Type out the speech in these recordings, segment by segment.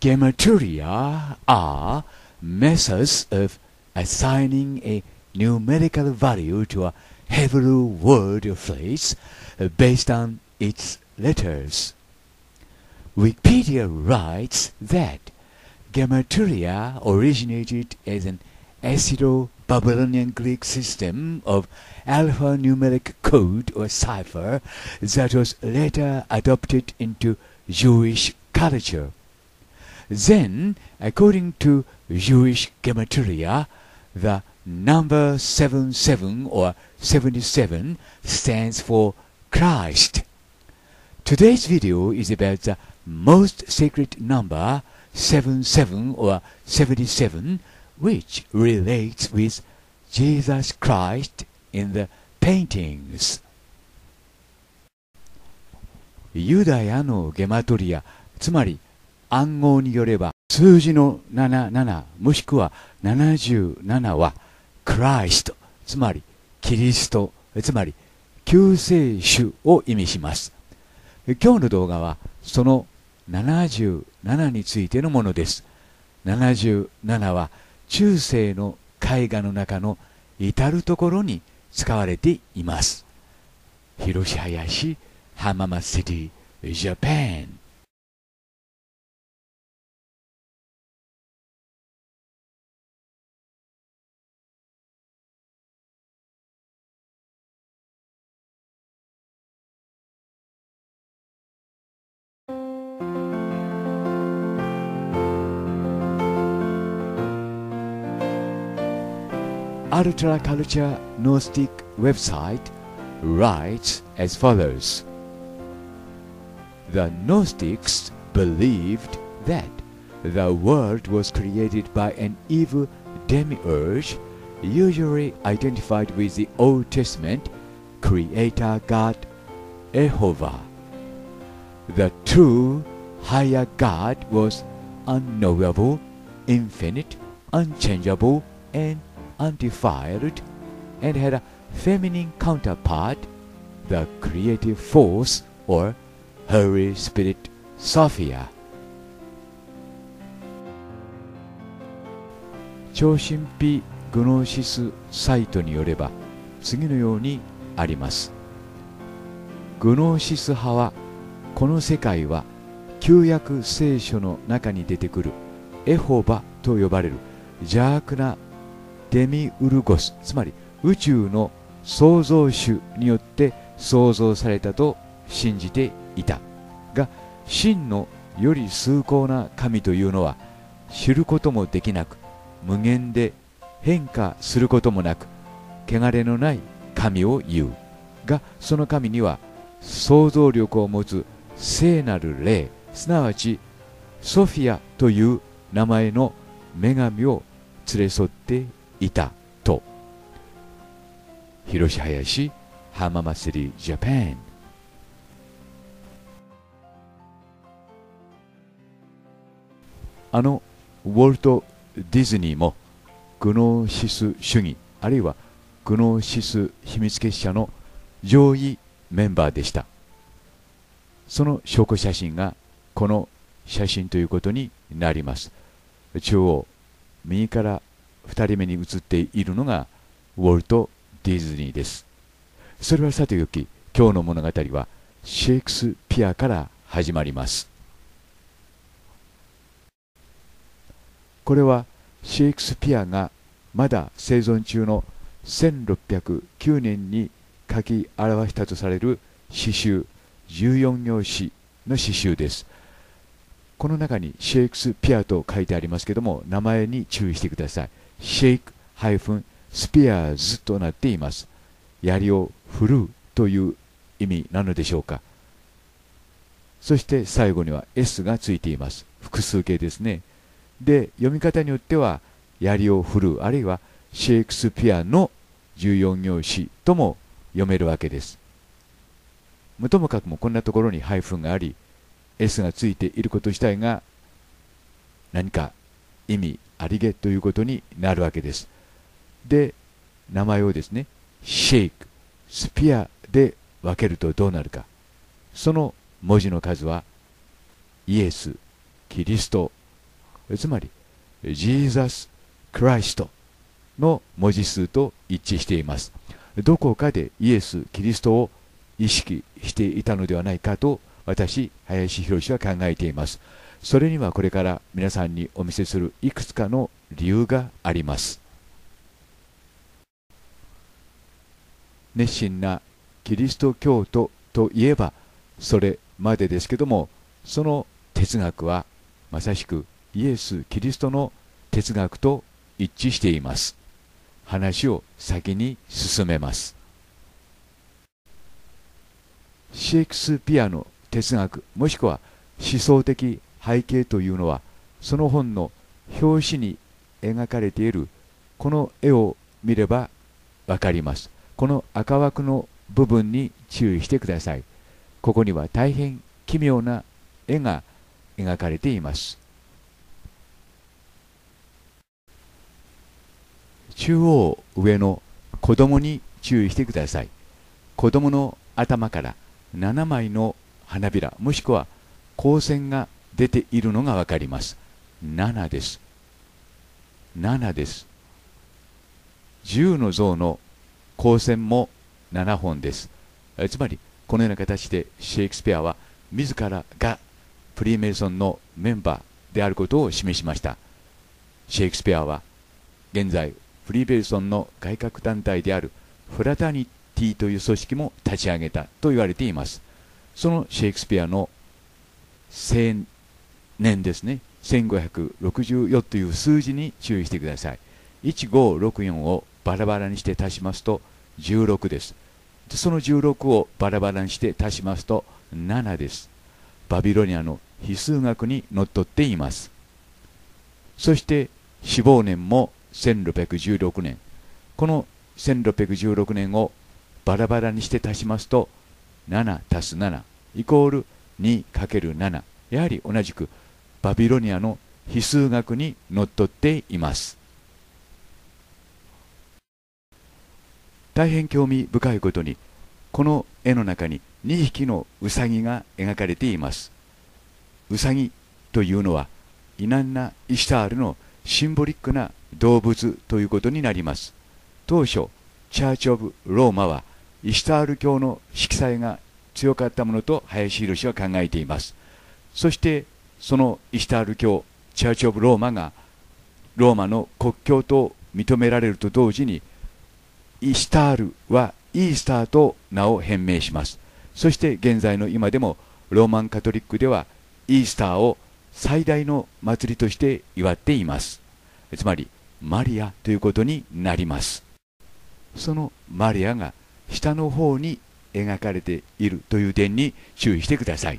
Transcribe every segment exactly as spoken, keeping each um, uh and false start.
Gematria are methods of assigning a numerical value to a Hebrew word or phrase based on its letters. Wikipedia writes that Gematria originated as an Assyro-Babylonian Greek system of alphanumeric code or cipher that was later adopted into Jewish culture. Then, according to Jewish Gematria, the number seventy-seven or seventy-seven stands for Christ. Today's video is about the most sacred number seventy-seven or seventy-seven, which relates with Jesus Christ in the paintings. ユダヤのゲマトリア、つまり暗号によれば数字のななじゅうななもしくはななじゅうななはクライスト、つまりキリスト、つまり救世主を意味します。今日の動画はそのななじゅうななについてのものです。ななじゅうななは中世の絵画の中の至るところに使われています。広林浜松シティ、ジャパン。Ultra Culture Gnostic website writes as follows. The Gnostics believed that the world was created by an evil demiurge, usually identified with the Old Testament creator god Jehovah. The true higher God was unknowable, infinite, unchangeable, and undefiled, and had a feminine counterpart, the creative force or Holy Spirit Sophia. 超神秘グノーシスサイトによれば次のようにあります。グノーシス派はこの世界は旧約聖書の中に出てくるエホバと呼ばれる邪悪なデミウルゴス、つまり宇宙の創造主によって創造されたと信じていたが、真のより崇高な神というのは知ることもできなく、無限で変化することもなく、汚れのない神を言うが、その神には想像力を持つ聖なる霊、すなわちソフィアという名前の女神を連れ添っていたと。広林浜松リジャパン。あのウォルト・ディズニーもグノーシス主義あるいはグノーシス秘密結社の上位メンバーでした。その証拠写真がこの写真ということになります。中央右からふたりめに写っているのがウォルト・ディズニーです。それはさておき、今日の物語はシェイクスピアから始まります。これはシェイクスピアがまだ生存中のせんろっぴゃくきゅうねんに書き表したとされる詩集じゅうよん行詩の詩集です。この中にシェイクスピアと書いてありますけども、名前に注意してください。シェイクスピアーズとなっています。槍を振るうという意味なのでしょうか。そして最後には エス がついています。複数形ですね。で、読み方によっては槍を振るうあるいはシェイクスピアのじゅうよん行詩とも読めるわけです。ともかくもこんなところにハイフンがあり エス がついていること自体が何か意味ありげということになるわけです。で、名前をですね、シェイク、スピアで分けるとどうなるか。その文字の数はイエス、キリスト、 つまり Jesus Christ の文字数と一致しています。どこかでイエス・キリストを意識していたのではないかと私、林博は考えています。それにはこれから皆さんにお見せするいくつかの理由があります。熱心なキリスト教徒といえばそれまでですけども、その哲学はまさしくイエス・キリストの哲学と一致しています。話を先に進めます。シェイクスピアの哲学もしくは思想的背景というのは、その本の表紙に描かれているこの絵を見ればわかります。この赤枠の部分に注意してください。ここには大変奇妙な絵が描かれています。中央上の子供に注意してください。子供の頭からななまいの花びらもしくは光線が出ているのがわかります。ななです。ななです。じゅうの像の光線もななほんです。つまりこのような形でシェイクスピアは自らがフリーメイソンのメンバーであることを示しました。シェイクスピアは現在フリーメイソンの外郭団体であるフラタニティという組織も立ち上げたと言われています。そのシェイクスピアの青年ですね、せんごひゃくろくじゅうよんという数字に注意してください。いちごろくよんをバラバラにして足しますとじゅうろくです。そのじゅうろくをバラバラにして足しますとななです。バビロニアの非数学にのっとっています。そして死亡年もせんろっぴゃくじゅうろくねん。このせんろっぴゃくじゅうろくねんをバラバラにして足しますとななたすななイコール にかけるなな。やはり同じくバビロニアの非数学にのっとっています。大変興味深いことに、この絵の中ににひきのウサギが描かれています。ウサギというのはイナンナ・イシュタールのシンボリックな動物ということになります。当初チャーチ・オブ・ローマはイシュタール教の色彩が強かったものと林博は考えています。そしてそのイシュタール教チャーチ・オブ・ローマがローマの国教と認められると同時に、イシュタールはイースターと名を変名します。そして現在の今でもローマンカトリックではイースターを最大の祭りとして祝っています。つまりマリアということになります。そのマリアが下の方に描かれているという点に注意してください。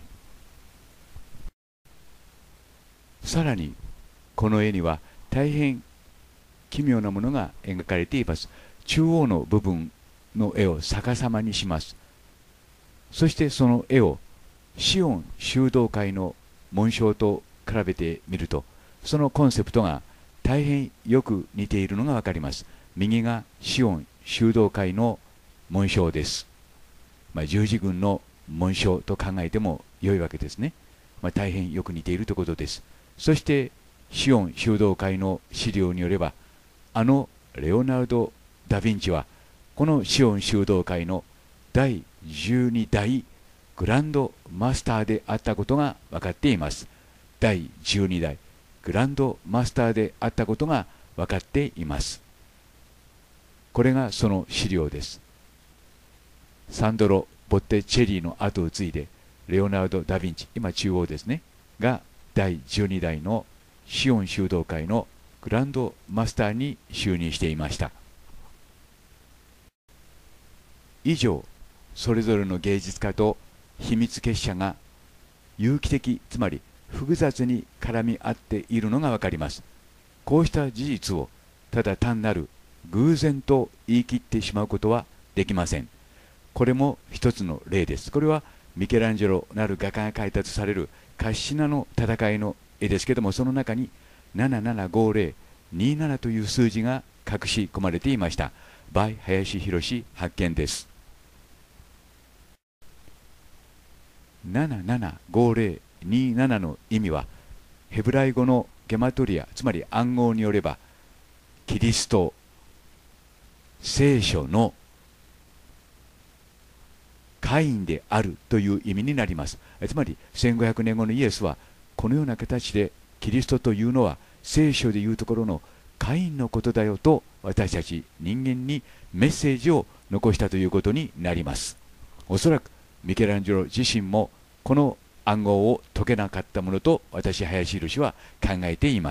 さらにこの絵には大変奇妙なものが描かれています。中央の部分の絵を逆さまにします。そしてその絵をシオン修道会の紋章と比べてみると、そのコンセプトが大変よく似ているのがわかります。右がシオン修道会の紋章です。まあ、十字軍の紋章と考えても良いわけですね。まあ、大変よく似ているということです。そしてシオン修道会の資料によれば、あのレオナルド・ダ・ヴィンチはこのシオン修道会のだいじゅうにだいグランドマスターであったことが分かっています。だいじゅうにだいグランドマスターであったことが分かっています。これがその資料です。サンドロ・ボッテチェリーの後を継いでレオナルド・ダ・ヴィンチ、今中央ですね、がだいじゅうにだいのシオン修道会のグランドマスターに就任していました。以上、それぞれの芸術家と秘密結社が有機的、つまり複雑に絡み合っているのがわかります。こうした事実をただ単なる偶然と言い切ってしまうことはできません。これも一つの例です。これはミケランジェロなる画家が描いたとされるカッシナの戦いの絵ですけども、その中にななななごぜろにじゅうななという数字が隠し込まれていました。バイ林博発見です。ななななごぜろにじゅうななの意味はヘブライ語のゲマトリア、つまり暗号によればキリスト、聖書の会員であるという意味になります。つまりせんごひゃくねんごのイエスはこのような形でキリストというのは聖書でいうところの会員のことだよと私たち人間にメッセージを残したということになります。おそらくミケランジェロ自身もこの暗号を解けなかったものと私林宏は考えています。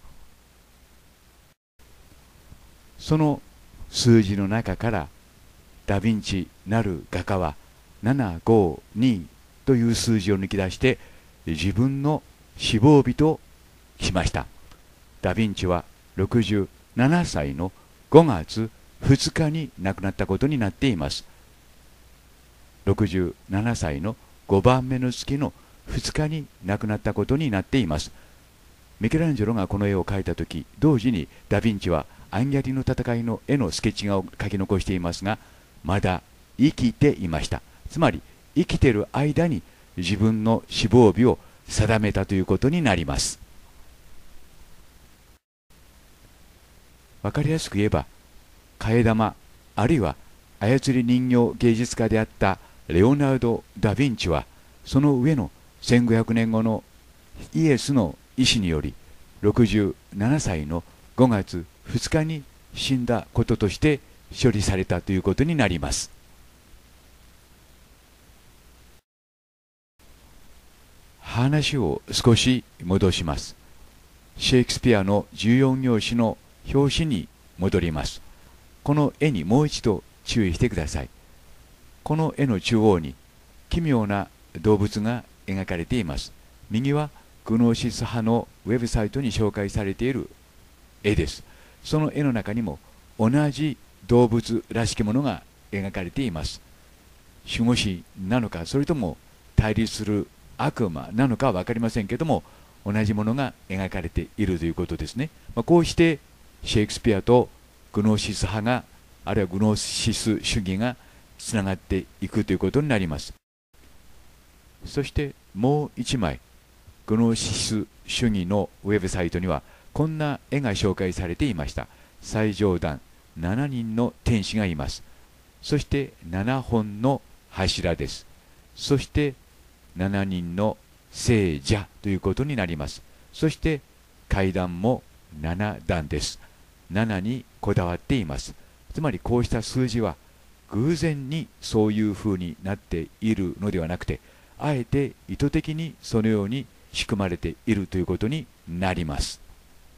その数字の中からダ・ヴィンチなる画家はななごにという数字を抜き出して自分の死亡日としました。ダ・ヴィンチはろくじゅうななさいのごがつふつかに亡くなったことになっています。ろくじゅうななさいのごばんめの月のふつかに亡くなったことになっています。ミケランジェロがこの絵を描いたとき、同時にダ・ヴィンチはアンギャリの戦いの絵のスケッチ画を描き残していますが、まだ生きていました。つまり生きている間に自分の死亡日を定めたということになります。わかりやすく言えば、替え玉あるいは操り人形芸術家であったレオナルド・ダ・ヴィンチはその上のせんごひゃくねんごのイエスの意志によりろくじゅうななさいのごがつふつかに死んだこととして処理されたということになります。話を少し戻します。シェイクスピアのじゅうよんぎょうしの表紙に戻ります。この絵にもう一度注意してください。この絵の中央に奇妙な動物が描かれています。右はグノーシス派のウェブサイトに紹介されている絵です。その絵の中にも同じ動物らしきものが描かれています。守護神なのか、それとも対立する悪魔なのかは分かりませんけども、同じものが描かれているということですね。まあ、こうしてシェイクスピアとグノーシス派が、あるいはグノーシス主義がつながっていくということになります。そしてもう一枚、グノーシス主義のウェブサイトにはこんな絵が紹介されていました。最上段しちにんの天使がいます。そしてななほんの柱です。そしてしちにんの聖者ということになります。そして階段もななだんです。ななにこだわっています。つまりこうした数字は偶然にそういうふうになっているのではなくて、あえて意図的にそのように仕組まれているということになります。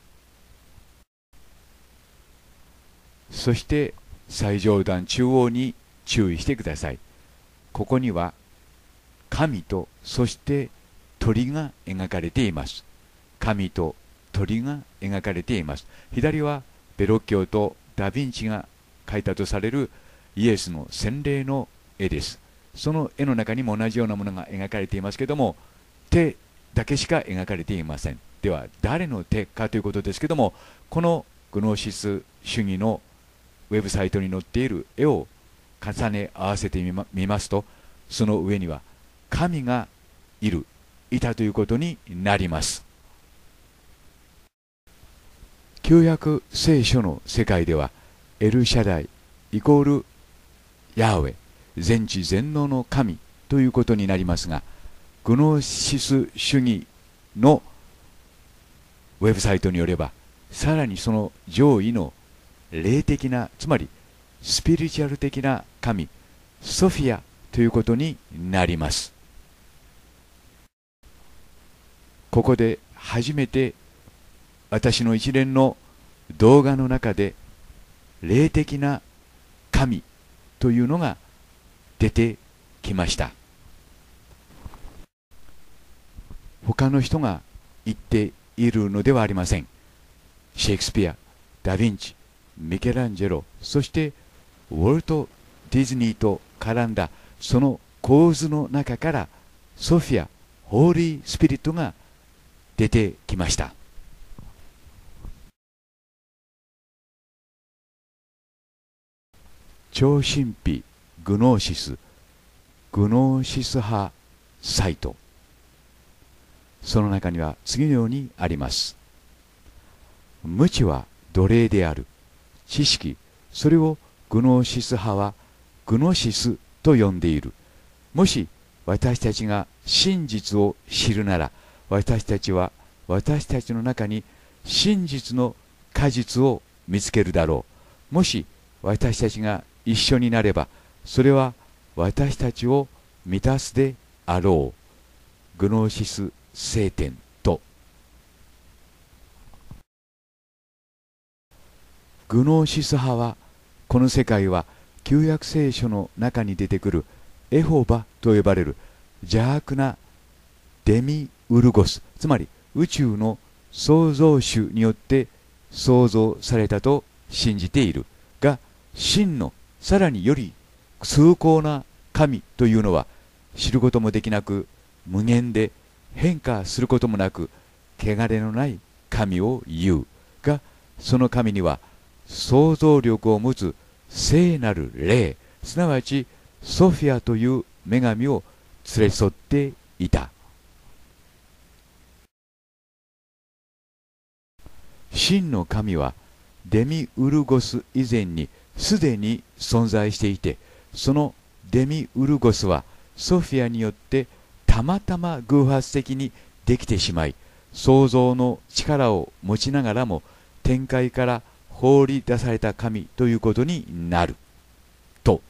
そして最上段中央に注意してください。ここには神とそして鳥が描かれています。神と鳥が描かれています。左はベロッキオとダ・ヴィンチが描いたとされるイエスの洗礼の絵です。その絵の中にも同じようなものが描かれていますけども、手だけしか描かれていません。では誰の手かということですけども、このグノーシス主義のウェブサイトに載っている絵を重ね合わせてみ ま, 見ますと、その上には神がいる、いたということになります。旧約聖書の世界ではエルシャダイイコールヤーウェ、全知全能の神ということになりますが、グノーシス主義のウェブサイトによれば、さらにその上位の霊的な、つまりスピリチュアル的な神、ソフィアということになります。ここで初めて私の一連の動画の中で霊的な神というのが出てきました。他の人が言っているのではありません。シェイクスピア、ダ・ヴィンチ、ミケランジェロ、そしてウォルト・ディズニーと絡んだその構図の中からソフィア、ホーリー・スピリットが出てきました。超神秘グノーシス、グノーシス派サイト、その中には次のようにあります。 無知は奴隷である。知識、それをグノーシス派はグノシスと呼んでいる。もし私たちが真実を知るなら、私たちは私たちの中に真実の果実を見つけるだろう。もし私たちが一緒になれば、それは私たちを満たすであろう。グノーシス聖典と。グノーシス派は、この世界は旧約聖書の中に出てくるエホバと呼ばれる邪悪なデミウルゴス、つまり宇宙の創造主によって創造されたと信じているが、真のさらにより崇高な神というのは知ることもできなく、無限で変化することもなく、汚れのない神を言うが、その神には想像力を持つ聖なる霊、すなわちソフィアという女神を連れ添っていた。真の神はデミウルゴス以前にすでに存在していて、そのデミウルゴスはソフィアによってたまたま偶発的にできてしまい、創造の力を持ちながらも天界から放り出された神ということになると。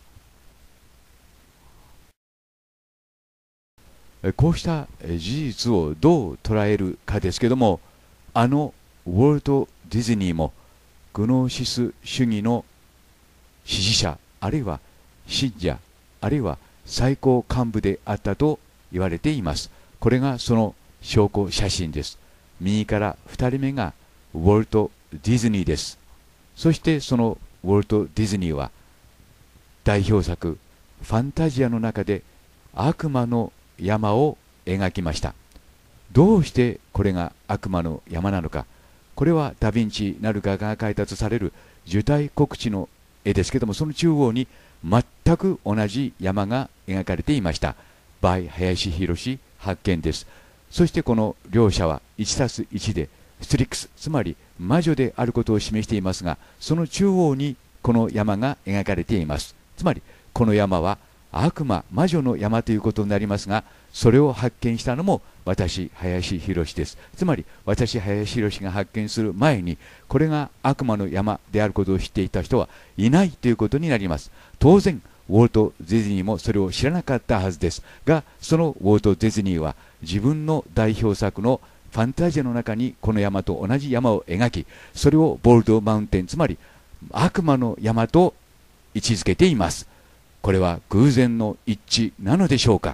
こうした事実をどう捉えるかですけども、あのウォルト・ディズニーもグノーシス主義の支持者、あるいは信者、あるいは最高幹部であったと言われています。これがその証拠写真です。右からふたりめがウォルト・ディズニーです。そしてそのウォルト・ディズニーは代表作ファンタジアの中で悪魔の山を描きました。どうしてこれが悪魔の山なのか。これはダヴィンチなる画家が描いたとされる受胎告知の絵ですけども、その中央に全く同じ山が描かれていました。by 林博発見です。そしてこの両者はいちたすいちでストリックス、つまり魔女であることを示していますが、その中央にこの山が描かれています。つまりこの山は悪魔、魔女の山ということになりますが、それを発見したのも私、林博です。つまり私、林博が発見する前に、これが悪魔の山であることを知っていた人はいないということになります。当然ウォルト・ディズニーもそれを知らなかったはずですが、そのウォルト・ディズニーは自分の代表作のファンタジアの中にこの山と同じ山を描き、それをボルドマウンテン、つまり悪魔の山と位置づけています。これは偶然の一致なのでしょうか。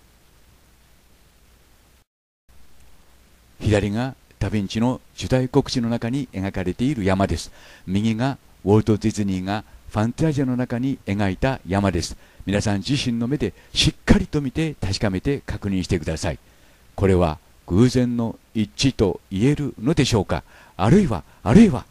左がダヴィンチの受胎告知の中に描かれている山です。右がウォルト・ディズニーがファンタジアの中に描いた山です。皆さん自身の目でしっかりと見て確かめて確認してください。これは偶然の一致と言えるのでしょうか。あるいはあるいは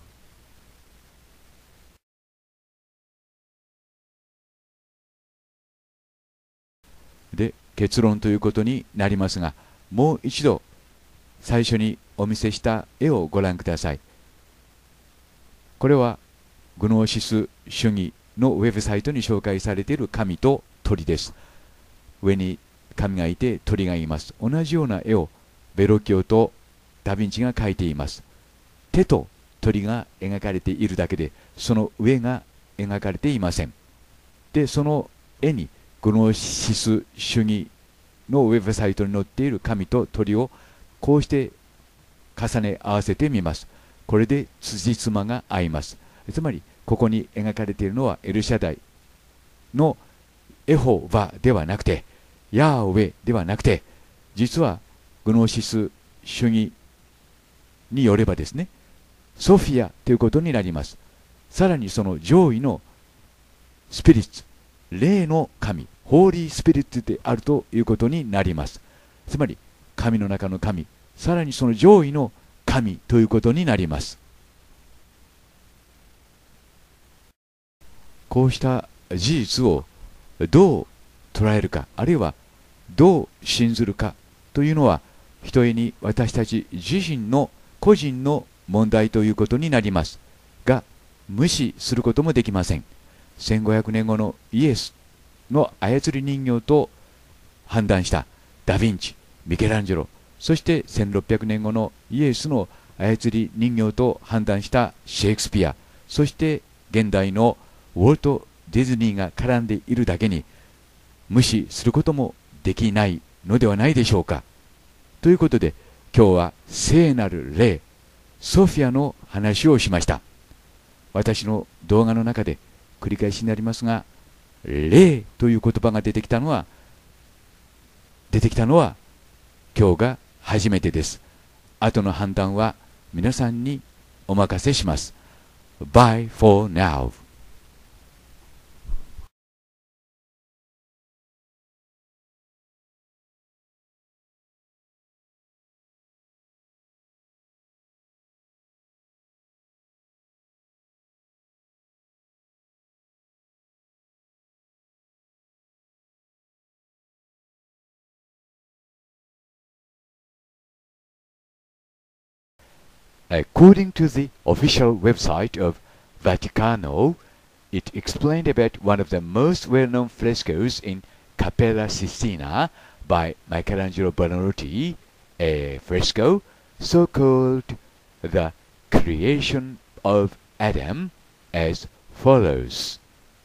で結論ということになりますが、もう一度最初にお見せした絵をご覧ください。これはグノーシス主義のウェブサイトに紹介されている神と鳥です。上に神がいて鳥がいます。同じような絵をベロッキオとダヴィンチが描いています。手と鳥が描かれているだけで、その上が描かれていません。でその絵にグノーシス主義のウェブサイトに載っている神と鳥をこうして重ね合わせてみます。これで辻褄が合います。つまりここに描かれているのはエルシャダイのエホバではなくて、ヤーウェではなくて、実はグノーシス主義によればですね、ソフィアということになります。さらにその上位のスピリッツ、霊の神、ホーリースピリッツであるということになります。つまり神の中の神、さらにその上位の神ということになります。こうした事実をどう捉えるか、あるいはどう信ずるかというのは、ひとえに私たち自身の個人の問題ということになりますが、無視することもできません。せんごひゃくねんごのイエスの操り人形と判断したダ・ヴィンチ、ミケランジェロ、そしてせんろっぴゃくねんごのイエスの操り人形と判断したシェイクスピア、そして現代のウォルト・ディズニーが絡んでいるだけに無視することもできないのではないでしょうか。ということで今日は聖なる霊ソフィアの話をしました。私の動画の中で繰り返しになりますが、霊という言葉が出てきたのは出てきたのは今日が初めてです。後の判断は皆さんにお任せします。Bye for now. According to the official website of Vaticano, it explained about one of the most well-known frescoes in Cappella Sistina by Michelangelo Buonarroti, a fresco so-called the Creation of Adam, as follows.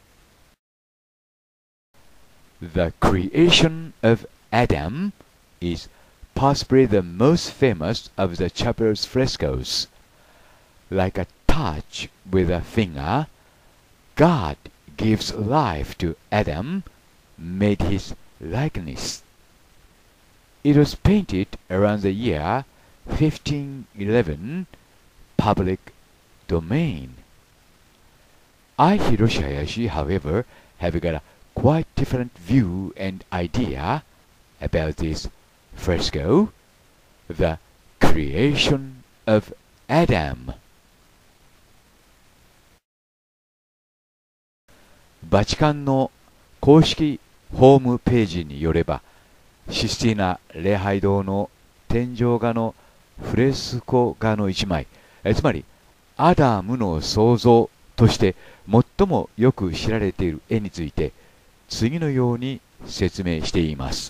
The Creation of Adam is possibly the most famous of the chapel's frescoes. Like a touch with a finger, God gives life to Adam, made his likeness. It was painted around the year fifteen eleven, public domain. I, Hiroshi Hayashi, however, have got a quite different view and idea about this fresco, the Creation of Adam. バチカンの公式ホームページによれば、システィーナ礼拝堂の天井画のフレスコ画の一枚、えつまりアダムの創造として最もよく知られている絵について次のように説明しています。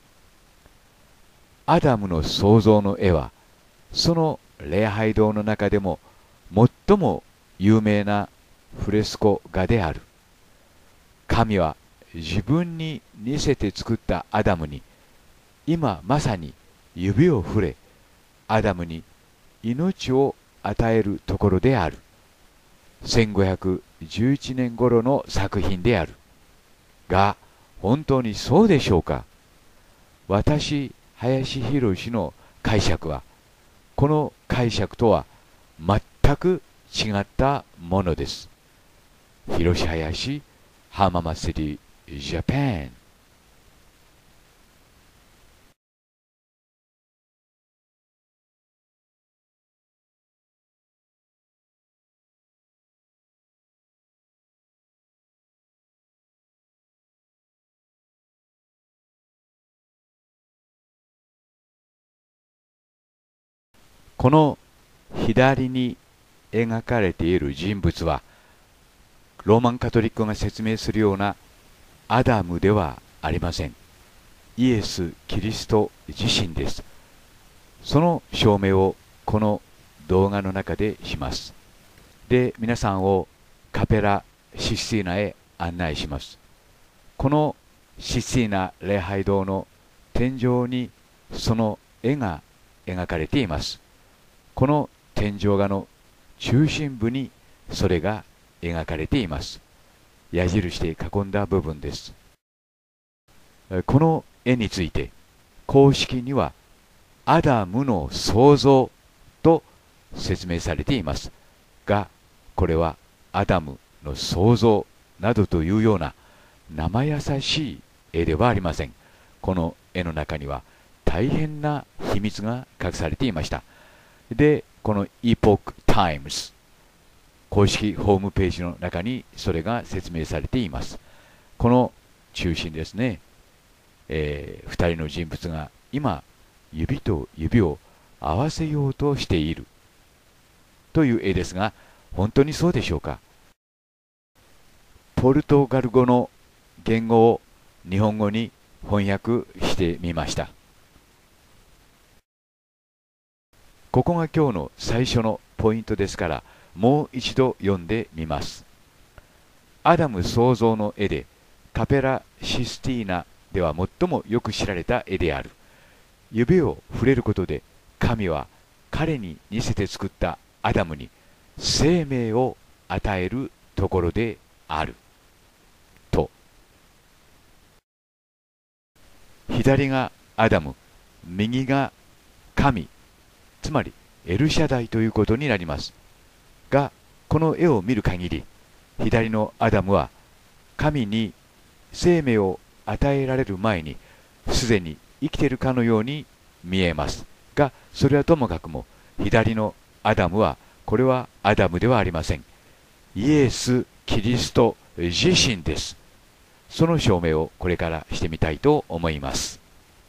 アダムの創造の絵はその礼拝堂の中でも最も有名なフレスコ画である。神は自分に似せて作ったアダムに今まさに指を触れ、アダムに命を与えるところである。せんごひゃくじゅういちねん頃の作品である。が、本当にそうでしょうか。私、林博の解釈は、この解釈とは全く違ったものです。広林、浜松市、ジャパン。この左に描かれている人物は、ローマンカトリックが説明するようなアダムではありません。イエス・キリスト自身です。その証明をこの動画の中でします。で、皆さんをカペラ・システィーナへ案内します。このシスティーナ礼拝堂の天井にその絵が描かれています。この天井画の中心部にそれが描かれています。矢印で囲んだ部分です。この絵について公式にはアダムの創造と説明されていますが、これはアダムの創造などというような生優しい絵ではありません。この絵の中には大変な秘密が隠されていました。で、この Epoch Times 公式ホームページの中にそれが説明されています。この中心ですね、えー、ふたりの人物が今指と指を合わせようとしている。 という絵ですが、本当にそうでしょうか。ポルトガル語の言語を日本語に翻訳してみました。ここが今日の最初のポイントですから、もう一度読んでみます。アダム創造の絵で、カペラ・システィーナでは最もよく知られた絵である。指を触れることで、神は彼に似せて作ったアダムに生命を与えるところである。と。左がアダム、右が神、つまりエルシャダイということになります。が、この絵を見る限り、左のアダムは神に生命を与えられる前にすでに生きているかのように見えますが、それはともかくも左のアダムはこれはアダムではありません。イエス・キリスト自身です。その証明をこれからしてみたいと思います。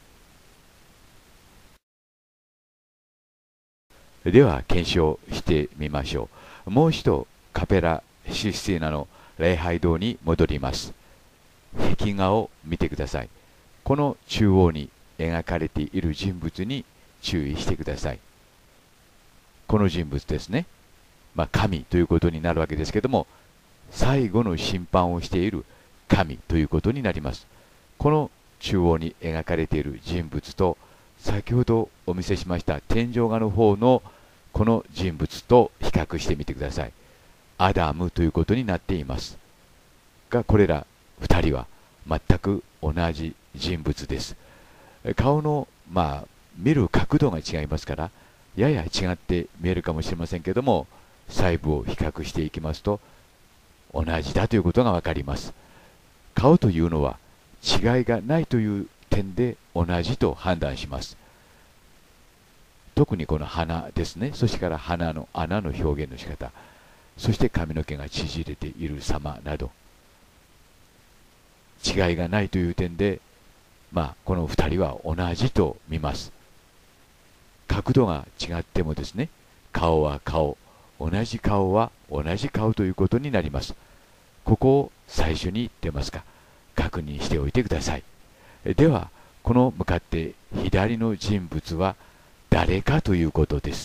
では検証してみましょう。もう一度カペラ・システィーナの礼拝堂に戻ります。壁画を見てください。この中央に描かれている人物に注意してください。この人物ですね。まあ、神ということになるわけですけども、最後の審判をしている神ということになります。この中央に描かれている人物と、先ほどお見せしました天井画の方のこの人物と比較してみてください。アダムということになっていますが、これらふたりは全く同じ人物です。顔の、まあ、見る角度が違いますから、やや違って見えるかもしれませんけども、細部を比較していきますと、同じだということがわかります。顔というのは違いがないという点で同じと判断します。特にこの鼻ですね。そしてから鼻の穴の表現の仕方、そして髪の毛が縮れている様など、違いがないという点で、まあ、このふたりは同じと見ます。角度が違ってもですね、顔は顔、同じ顔は同じ顔ということになります。ここを最初に出ますか、確認しておいてください。では、この向かって左の人物は誰かということです。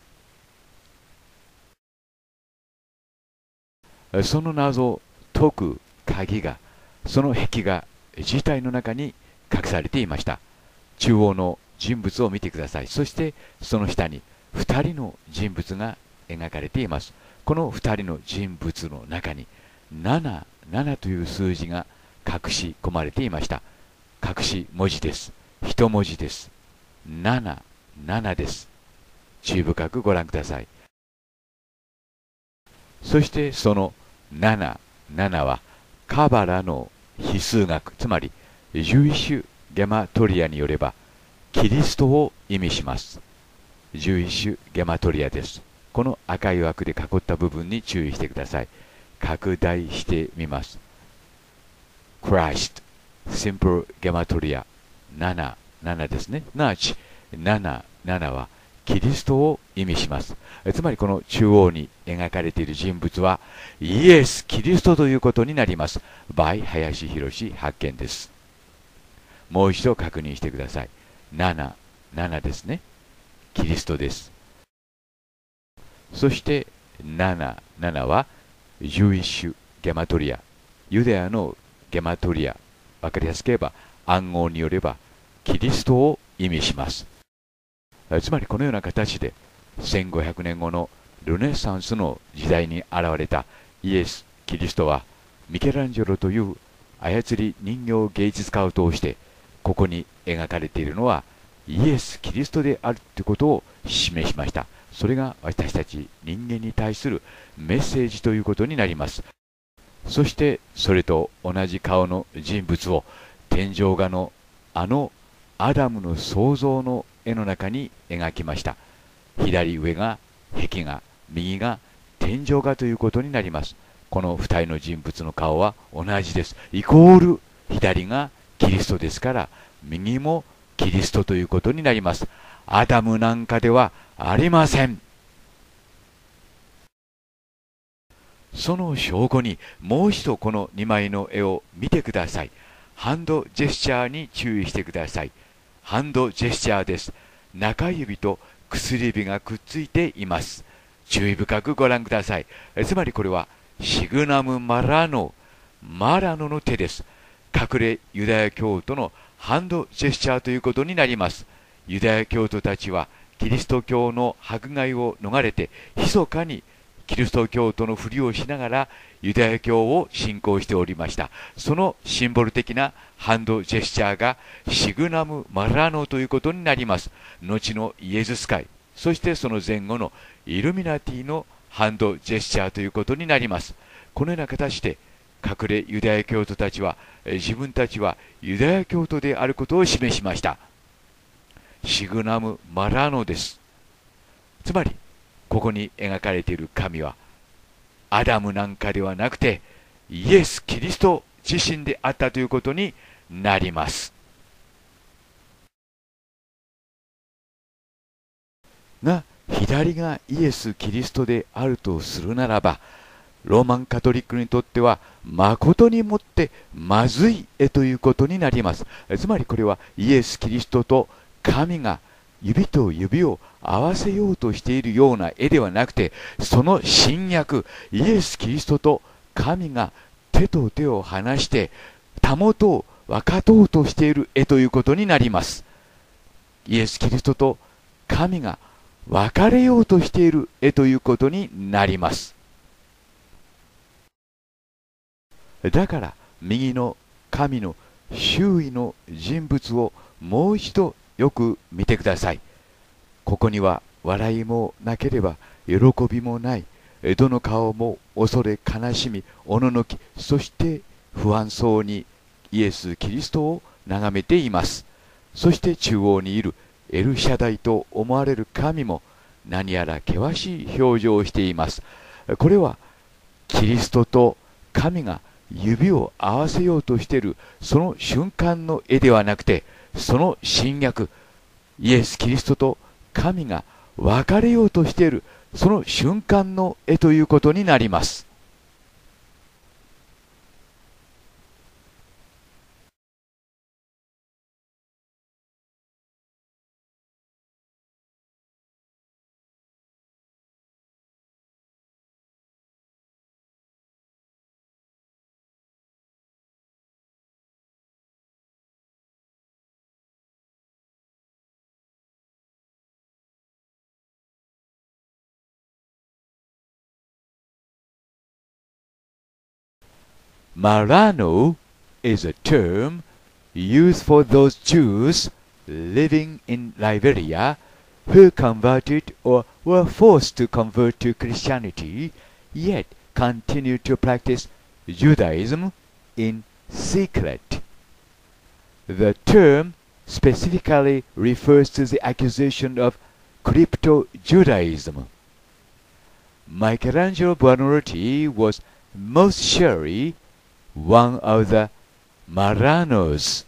その謎を解く鍵が、その壁画自体の中に隠されていました。中央の人物を見てください。そしてその下にふたりの人物が描かれています。このふたりの人物の中になな、ななという数字が隠し込まれていました。隠し文字です。一文字です。なな、ななです。注意深くご覧ください。そしてそのなな、ななはカバラの比数学、つまりジュイッシュゲマトリアによればキリストを意味します。ジュイッシュゲマトリアです。この赤い枠で囲った部分に注意してください。拡大してみます。Christ、シンプルゲマトリア、なな、ななですね。すなわち、なな、ななはキリストを意味します。つまりこの中央に描かれている人物はイエス・キリストということになります。by 林博発見です。もう一度確認してください。なな、ななですね。キリストです。そしてなな、ななはジュイッシュゲマトリア、ユダヤのゲマトリア、わかりやすければ暗号によればキリストを意味します。つまりこのような形でせんごひゃくねんごのルネサンスの時代に現れたイエス・キリストはミケランジェロという操り人形芸術家を通してここに描かれているのはイエス・キリストであるということを示しました。それが私たち人間に対するメッセージということになります。そしてそれと同じ顔の人物を天井画のあのアダムの創造の絵の中に描きました。左上が壁画、右が天井画ということになります。この二人の人物の顔は同じです。イコール左がキリストですから右もキリストということになります。アダムなんかではありません。 その証拠にもう一度このにまいの絵を見てください。ハンドジェスチャーに注意してください。ハンドジェスチャーです。中指と薬指がくっついています。注意深くご覧ください。つまりこれはシグナム・マラノ、マラノの手です。隠れユダヤ教徒のハンドジェスチャーということになります。ユダヤ教徒たちはキリスト教の迫害を逃れて、密かにキリスト教徒のふりをしながらユダヤ教を信仰しておりました。そのシンボル的なハンドジェスチャーがシグナム・マラノということになります。後のイエズス会、そしてその前後のイルミナティのハンドジェスチャーということになります。このような形で隠れユダヤ教徒たちは自分たちはユダヤ教徒であることを示しました。シグナム・マラノです。つまりここに描かれている神はアダムなんかではなくてイエス・キリスト自身であったということになります。が左がイエス・キリストであるとするならば、ローマンカトリックにとっては誠にもってまずい絵ということになります。つまりこれはイエス・キリストと神が指と指を合わせようとしているような絵ではなくて、その新約イエス・キリストと神が手と手を離してたもとを分かとうとしている絵ということになります。イエス・キリストと神が別れようとしている絵ということになります。だから右の神の周囲の人物をもう一度よく見てください。ここには笑いもなければ喜びもない、どの顔も恐れ悲しみおののき、そして不安そうにイエス・キリストを眺めています。そして中央にいるエルシャダイと思われる神も何やら険しい表情をしています。これはキリストと神が指を合わせようとしているその瞬間の絵ではなくて、その新約イエス・キリストと神が別れようとしているその瞬間の絵ということになります。Marano is a term used for those Jews living in Liberia who converted or were forced to convert to Christianity, yet continue to practice Judaism in secret. The term specifically refers to the accusation of crypto-Judaism. Michelangelo Buonarroti was most surely one of the Maranos.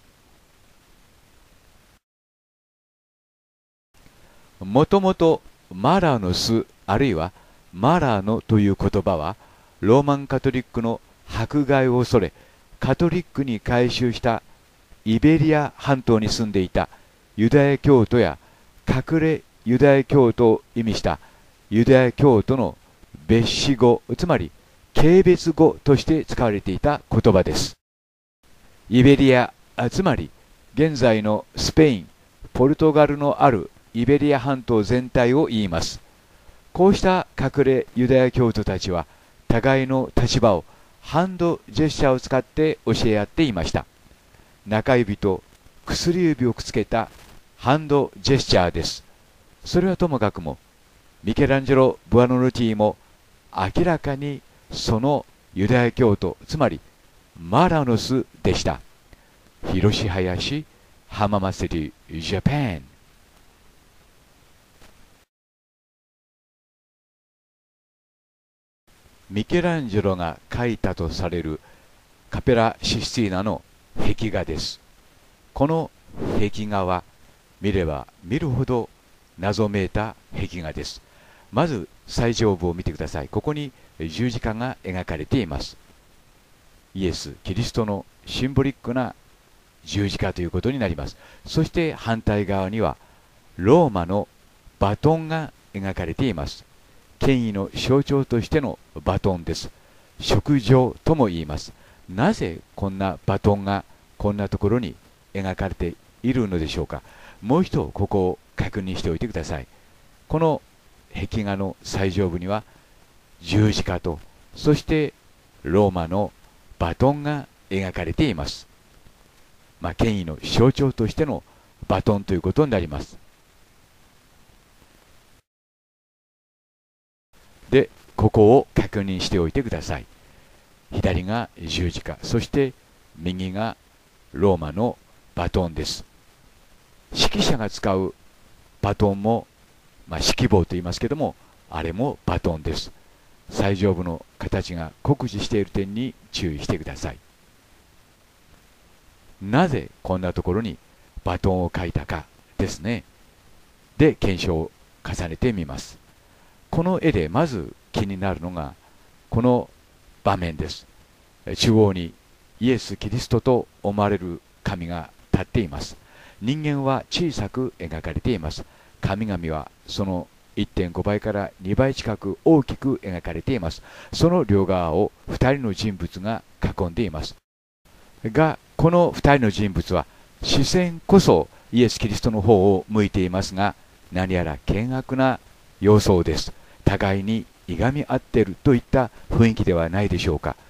もともとマラノスあるいはマラノという言葉はローマンカトリックの迫害を恐れカトリックに改宗したイベリア半島に住んでいたユダヤ教徒や隠れユダヤ教徒を意味したユダヤ教徒の別詞語、つまり軽蔑語として使われていた言葉です。イベリア、つまり現在のスペイン、ポルトガルのあるイベリア半島全体を言います。こうした隠れユダヤ教徒たちは互いの立場をハンドジェスチャーを使って教え合っていました。中指と薬指をくっつけたハンドジェスチャーです。それはともかくもミケランジェロ・ブアノルティも明らかにそのユダヤ教徒、つまりマラノスでした。広林浜祭りジャパン。ミケランジェロが描いたとされるカペラ・システィーナの壁画です。この壁画は見れば見るほど謎めいた壁画です。 まず最上部を見てください。ここに十字架が描かれています。イエス・キリストのシンボリックな十字架ということになります。そして反対側にはローマのバトンが描かれています。権威の象徴としてのバトンです。職状とも言います。なぜこんなバトンがこんなところに描かれているのでしょうか。もう一度ここを確認しておいてください。この壁画の最上部には十字架と、そしてローマのバトンが描かれています。まあ、権威の象徴としてのバトンということになります。で、ここを確認しておいてください。左が十字架、そして右がローマのバトンです。指揮者が使うバトンも、まあ、指揮棒と言いますけども、あれもバトンです。最上部の形が酷似している点に注意してください。なぜこんなところにバトンを書いたかですね。で、検証を重ねてみます。この絵でまず気になるのがこの場面です。中央にイエス・キリストと思われる神が立っています。人間は小さく描かれています。神々はその いってんご 倍からにばい近く大きく描かれています。その両側をふたりの人物が囲んでいます。が、このふたりの人物は視線こそイエス・キリストの方を向いていますが、何やら険悪な様相です。互いにいがみ合っているといった雰囲気ではないでしょうか。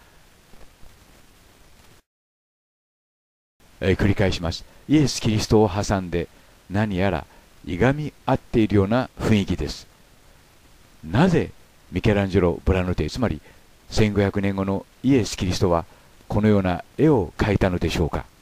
えー、繰り返します。イエス・キリストを挟んで何やらいがみ合っているような雰囲気です。なぜミケランジェロ・ブラノテ、つまりせんごひゃくねんごのイエス・キリストはこのような絵を描いたのでしょうか。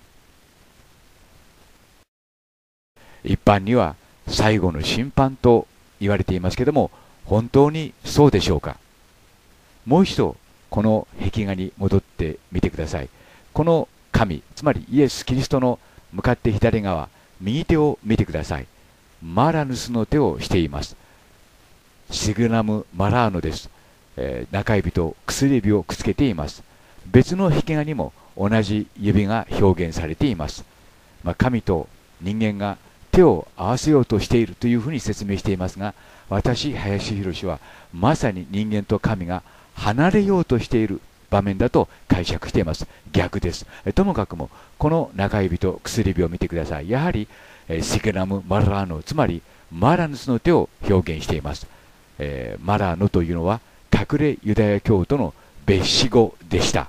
一般には最後の審判と言われていますけども、本当にそうでしょうか。もう一度この壁画に戻ってみてください。この神、つまりイエス・キリストの向かって左側、右手を見てください。マラヌスの手をしています。シグナム・マラーノです。えー、中指と薬指をくっつけています。別の壁画にも同じ指が表現されています。まあ、神と人間が手を合わせようとしているというふうに説明していますが、私、林博はまさに人間と神が離れようとしている場面だと解釈しています。逆です。ともかくもこの中指と薬指を見てください。やはりシグナム・マラーノ、つまりマラヌスの手を表現しています。えー、マラーノというのは隠れユダヤ教徒の別詞語でした。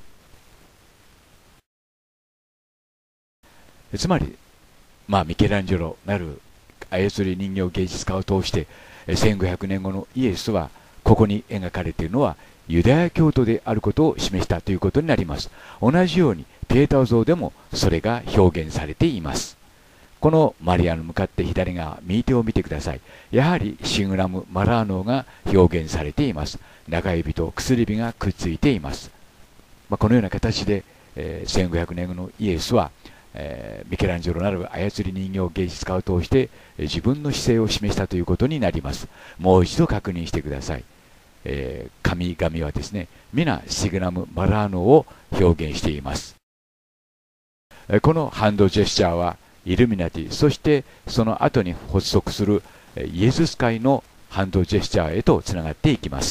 つまり、まあ、ミケランジェロなる操り人形芸術家を通してせんごひゃくねんごのイエスはここに描かれているのはユダヤ教徒であることを示したということになります。同じようにピエタ像でもそれが表現されています。このマリアの向かって左側、右手を見てください。やはりシグラム・マラーノが表現されています。中指と薬指がくっついています。まあ、このような形で、えー、せんごひゃくねんごのイエスは、えー、ミケランジェロなる操り人形芸術家を通して、えー、自分の姿勢を示したということになります。もう一度確認してください。えー、神々はですね、皆シグラム・マラーノを表現しています。えー、このハンドジェスチャーはイルミナティ、そしてその後に発足するイエズス会のハンドジェスチャーへとつながっていきます。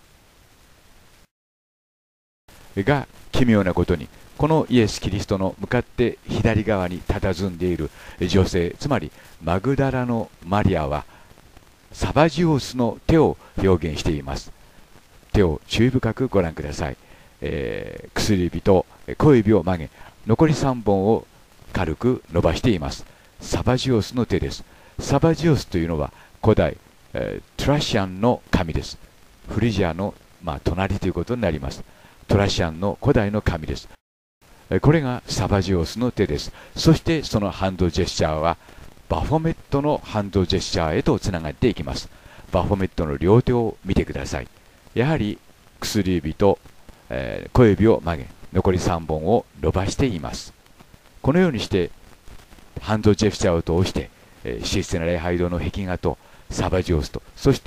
が、奇妙なことにこのイエス・キリストの向かって左側に佇んでいる女性、つまりマグダラのマリアはサバジオスの手を表現しています。手を注意深くご覧ください。えー、薬指と小指を曲げ、残りさんぼんを軽く伸ばしています。サバジオスの手です。サバジオスというのは古代、えー、トラシアンの神です。フリジアの、まあ、隣ということになります。トラシアンの古代の神です。これがサバジオスの手です。そしてそのハンドジェスチャーはバフォメットのハンドジェスチャーへとつながっていきます。バフォメットの両手を見てください。やはり薬指と、えー、小指を曲げ、残りさんぼんを伸ばしています。このようにしてハンドジェスチャーを通して、えー、システナ礼拝堂の壁画とサバジオスと、そして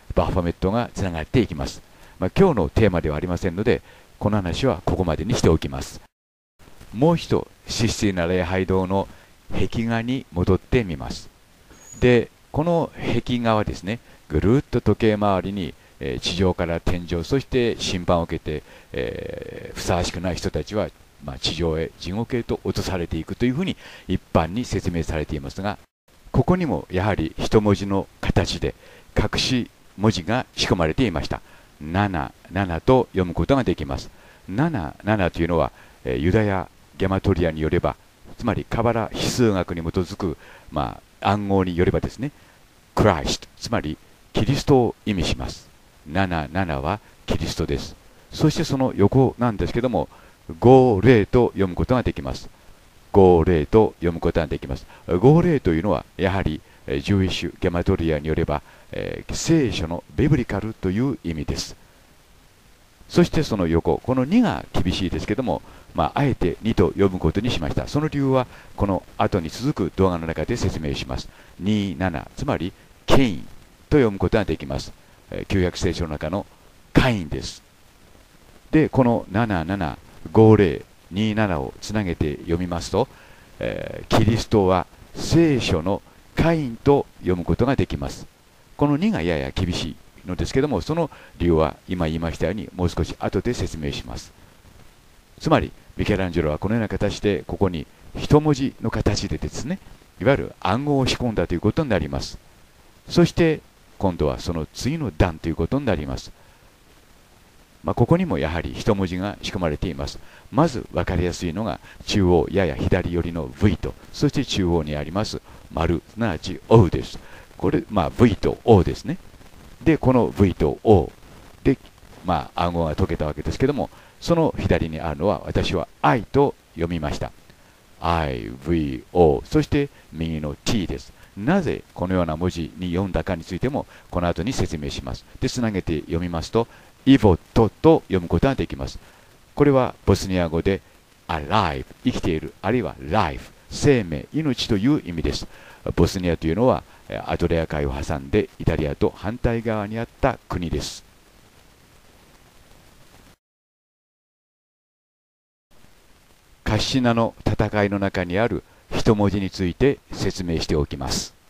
バッファメットがつながっていきます。まあ、今日のテーマではありませんので、この話はここまでにしておきます。もう一度、システィーナ礼拝堂の壁画に戻ってみます。で、この壁画はですね、ぐるっと時計回りに、えー、地上から天井、そして審判を受けて、えー、ふさわしくない人たちは、まあ、地上へ地獄へと落とされていくというふうに一般に説明されていますが、ここにもやはり一文字の形で隠し文字が仕込まれていました。なな、ななと読むことができます。なな、ななというのは、えー、ユダヤゲマトリアによれば、つまりカバラ比数学に基づく、まあ、暗号によればですね、クライスト、つまりキリストを意味します。なな、ななはキリストです。そしてその横なんですけども、ごじゅうと読むことができます。ごじゅうと読むことができます。ごじゅうというのはやはりジューイッシュゲマトリアによれば、えー、聖書のビブリカルという意味です。そしてその横、このにが厳しいですけども、まあ、あえてにと読むことにしました。その理由はこの後に続く動画の中で説明します。に、なな、つまりケインと読むことができます。旧約聖書の中のカインです。で、このなな、なな、ごじゅう、に、ななをつなげて読みますと、えー、キリストは聖書のカインと読むことができます。このにがやや厳しいのですけども、その理由は今言いましたようにもう少し後で説明します。つまりミケランジェロはこのような形でここに一文字の形でですね、いわゆる暗号を仕込んだということになります。そして今度はその次の段ということになります。まあ、ここにもやはり一文字が仕込まれています。まず分かりやすいのが中央やや左寄りの V と、そして中央にあります丸、すなわち O です。これ、まあ、V と O ですね。で、この V と O で、まあ、暗号が解けたわけですけども、その左にあるのは私は I と読みました。I、V、O、そして右の T です。なぜこのような文字に読んだかについてもこの後に説明します。で、つなげて読みますと、イボットと読むことができます。これはボスニア語で alive、生きている、あるいは life、生命、命という意味です。ボスニアというのはアドレア海を挟んでイタリアと反対側にあった国です。カシシナの戦いの中にある一文字について説明しておきます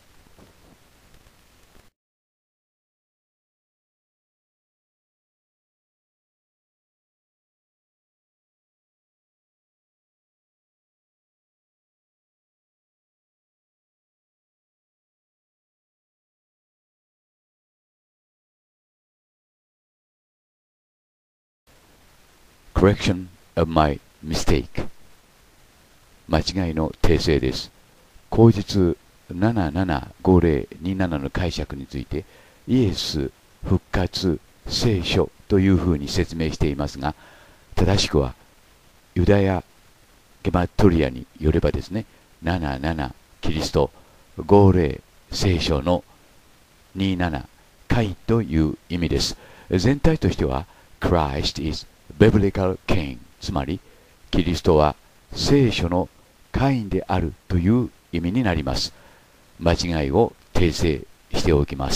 。Correction of my mistake。間違いの訂正です。口実ななななごぜろにななの解釈について、イエス、復活、聖書というふうに説明していますが、正しくはユダヤゲマトリアによればですね、ななななキリスト、ごぜろ聖書のになな解という意味です。全体としては Christ is biblical king、 つまりキリストは聖書のカインであるという意味になります。間違いを訂正しておきます。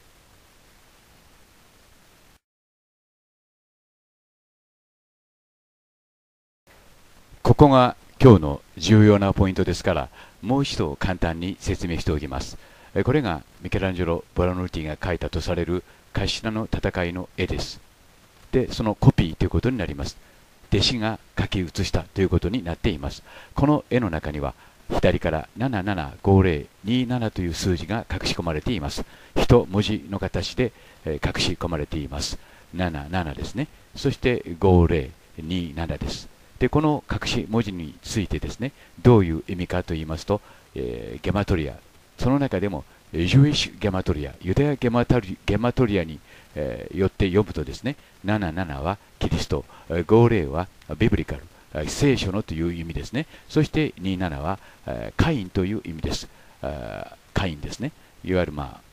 ここが今日の重要なポイントですから、もう一度簡単に説明しておきます。これがミケランジェロ・ボラノルティが描いたとされるカシナの戦いの絵です。で、そのコピーということになります。弟子が書き写したということになっています。この絵の中には左からななななごぜろにななという数字が隠し込まれています。一文字の形で隠し込まれています。ななななですね。そしてごぜろにななです。で、この隠し文字についてですね、どういう意味かと言いますと、えー、ゲマトリア、その中でもジューイッシュゲマトリア、ユダヤゲマトリ、ゲマトリアに、えー、よって読むとですね、ななななはキリスト、ごぜろはビブリカル、聖書のという意味ですね。そしてにななはカインという意味です。カインですね。いわゆるまあ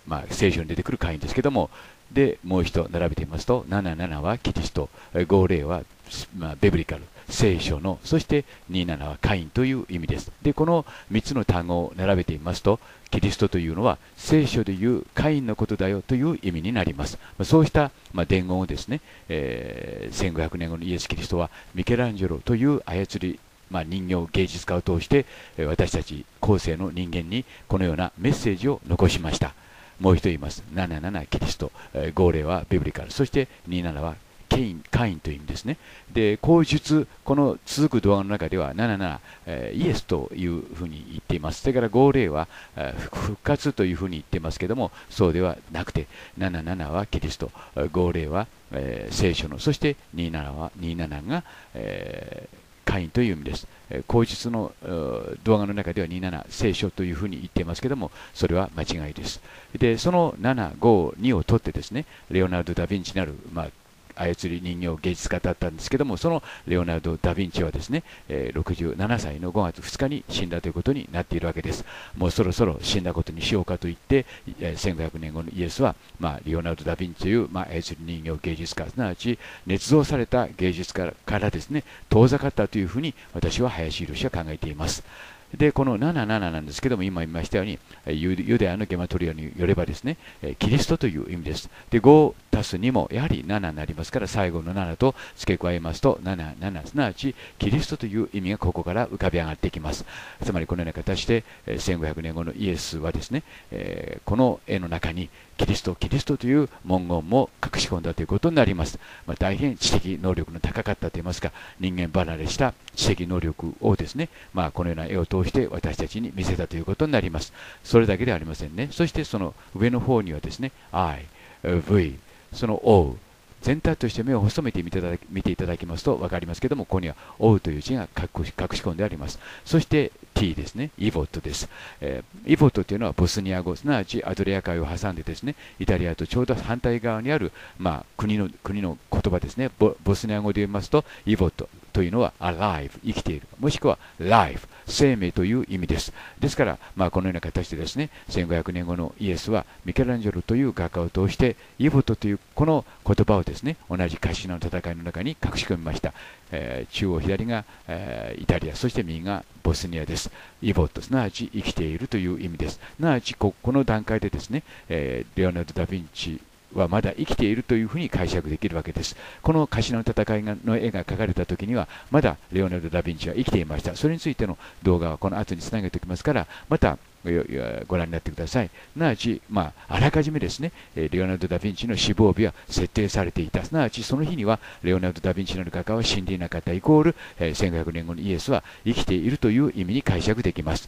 まあ、聖書に出てくるカインですけども、でもう一度並べてみますと、ななじゅうななはキリスト、ごじゅうは、まあ、ベブリカル、聖書の、そしてにじゅうななはカインという意味です。でこのみっつの単語を並べてみますと、キリストというのは聖書でいうカインのことだよという意味になります。そうした、まあ、伝言をですね、えー、せんごひゃくねんごのイエス・キリストはミケランジェロという操り、まあ、人形芸術家を通して私たち後世の人間にこのようなメッセージを残しました。もう一度言います。ななじゅうななキリスト、ごじゅうはビブリカル、そしてにじゅうななはケイン、カインという意味ですね。で、口述、この続く動画の中ではななじゅうなな、えー、イエスというふうに言っています。それからごじゅうは、えー、復活というふうに言っていますけども、そうではなくて、ななじゅうななはキリスト、ごじゅうは、えー、聖書の、そしてにじゅうななは、にじゅうななが、えーカインという意味です。口述の動画の中ではにじゅうなな聖書というふうに言っていますけども、それは間違いです。で、そのなな、ご、にを取ってですね、レオナルド・ダ・ヴィンチなる、まあ、操り人形芸術家だったんですけども、そのレオナルド・ダ・ヴィンチはですね、えー、ろくじゅうななさいのごがつふつかに死んだということになっているわけです。もうそろそろ死んだことにしようかと言って、えー、せんごひゃくねんごのイエスは、まあ、レオナルド・ダ・ヴィンチという、まあ、操り人形芸術家、すなわち捏造された芸術家からですね、遠ざかったというふうに私は林博士は考えています。でこのななじゅうなななんですけども、今言いましたようにユダヤのゲマトリアによればですね、キリストという意味です。でご足すにもやはりななになりますから、最後のななと付け加えますとななじゅうなな、すなわちキリストという意味がここから浮かび上がってきます。つまりこのような形でせんごひゃくねんごのイエスはですね、この絵の中にキリスト、キリストという文言も隠し込んだということになります。まあ、大変知的能力の高かったといいますか、人間離れした知的能力をですね、まあ、このような絵を通して私たちに見せたということになります。それだけではありませんね。そしてその上の方にはですね、I、V、その O、全体として目を細めて見ていただき、見ていただきますと分かりますけども、ここには O という字が隠し、隠し込んであります。そして T ですね、イボットです。えー、イボットというのはボスニア語、すなわちアドリア海を挟んでですね、イタリアとちょうど反対側にある、まあ、国の、国の言葉ですね。ボ、ボスニア語で言いますと、イボットというのは alive、生きている、もしくは life、生命という意味です。ですから、まあ、このような形でですね、せんごひゃくねんごのイエスはミケランジェロという画家を通して、イボットというこの言葉をですね、同じカシナの戦いの中に隠し込みました。えー、中央左が、えー、イタリア、そして右がボスニアです。イボット、すなわち生きているという意味です。すなわちこ、この段階でですね、えー、レオナルド・ダ・ヴィンチはまだ生きているというふうに解釈できるわけです。このカシナの戦いの絵が描かれた時には、まだレオナルド・ダ・ヴィンチは生きていました。それについての動画はこの後につなげておきますから、またご覧になってください。すなわち、まあ、あらかじめですね、レオナルド・ダ・ヴィンチの死亡日は設定されていた。すなわち、その日にはレオナルド・ダ・ヴィンチの画家は死んでいなかったイコール、えー、せんごひゃくねんごのイエスは生きているという意味に解釈できます。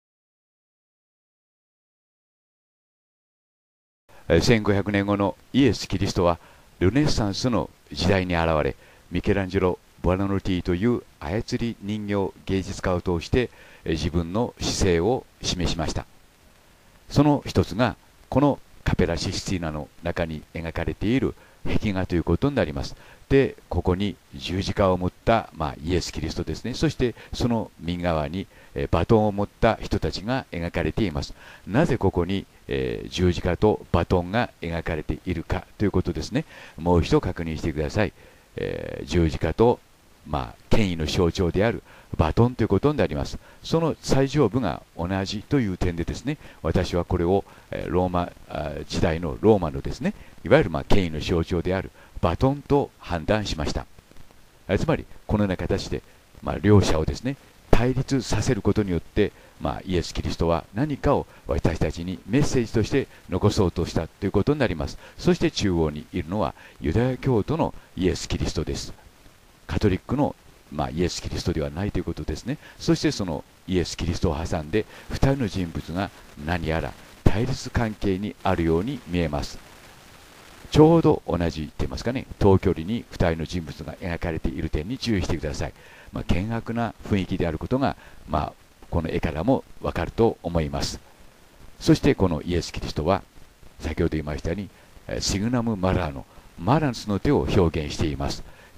せんごひゃくねんごのイエス・キリストはルネッサンスの時代に現れ、ミケランジェロ・ボナノティという操り人形芸術家を通して自分の姿勢を示しました。その一つがこのカペラ・システィーナの中に描かれている壁画ということになります。で、ここに十字架を持った、まあ、イエス・キリストですね。そしてその右側にバトンを持った人たちが描かれています。なぜここに、えー、十字架とバトンが描かれているかということですね。もう一度確認してください。えー、十字架と、まあ、権威の象徴であるバトンということになります。その最上部が同じという点でですね、私はこれをローマ時代のローマのですね、いわゆるまあ権威の象徴であるバトンと判断しました。つまりこのような形で、まあ、両者をですね対立させることによって、まあ、イエス・キリストは何かを私たちにメッセージとして残そうとしたということになります。そして中央にいるのはユダヤ教徒のイエス・キリストです。カトリックの、まあ、イエス・キリストではないということですね。そしてそのイエス・キリストを挟んでふたりの人物が何やら対立関係にあるように見えます。ちょうど同じと言いますかね、等距離にふたりの人物が描かれている点に注意してください。まあ、険悪な雰囲気であることが、まあ、この絵からもわかると思います。そしてこのイエス・キリストは先ほど言いましたようにシグナム・マラーノ、マランスの手を表現しています。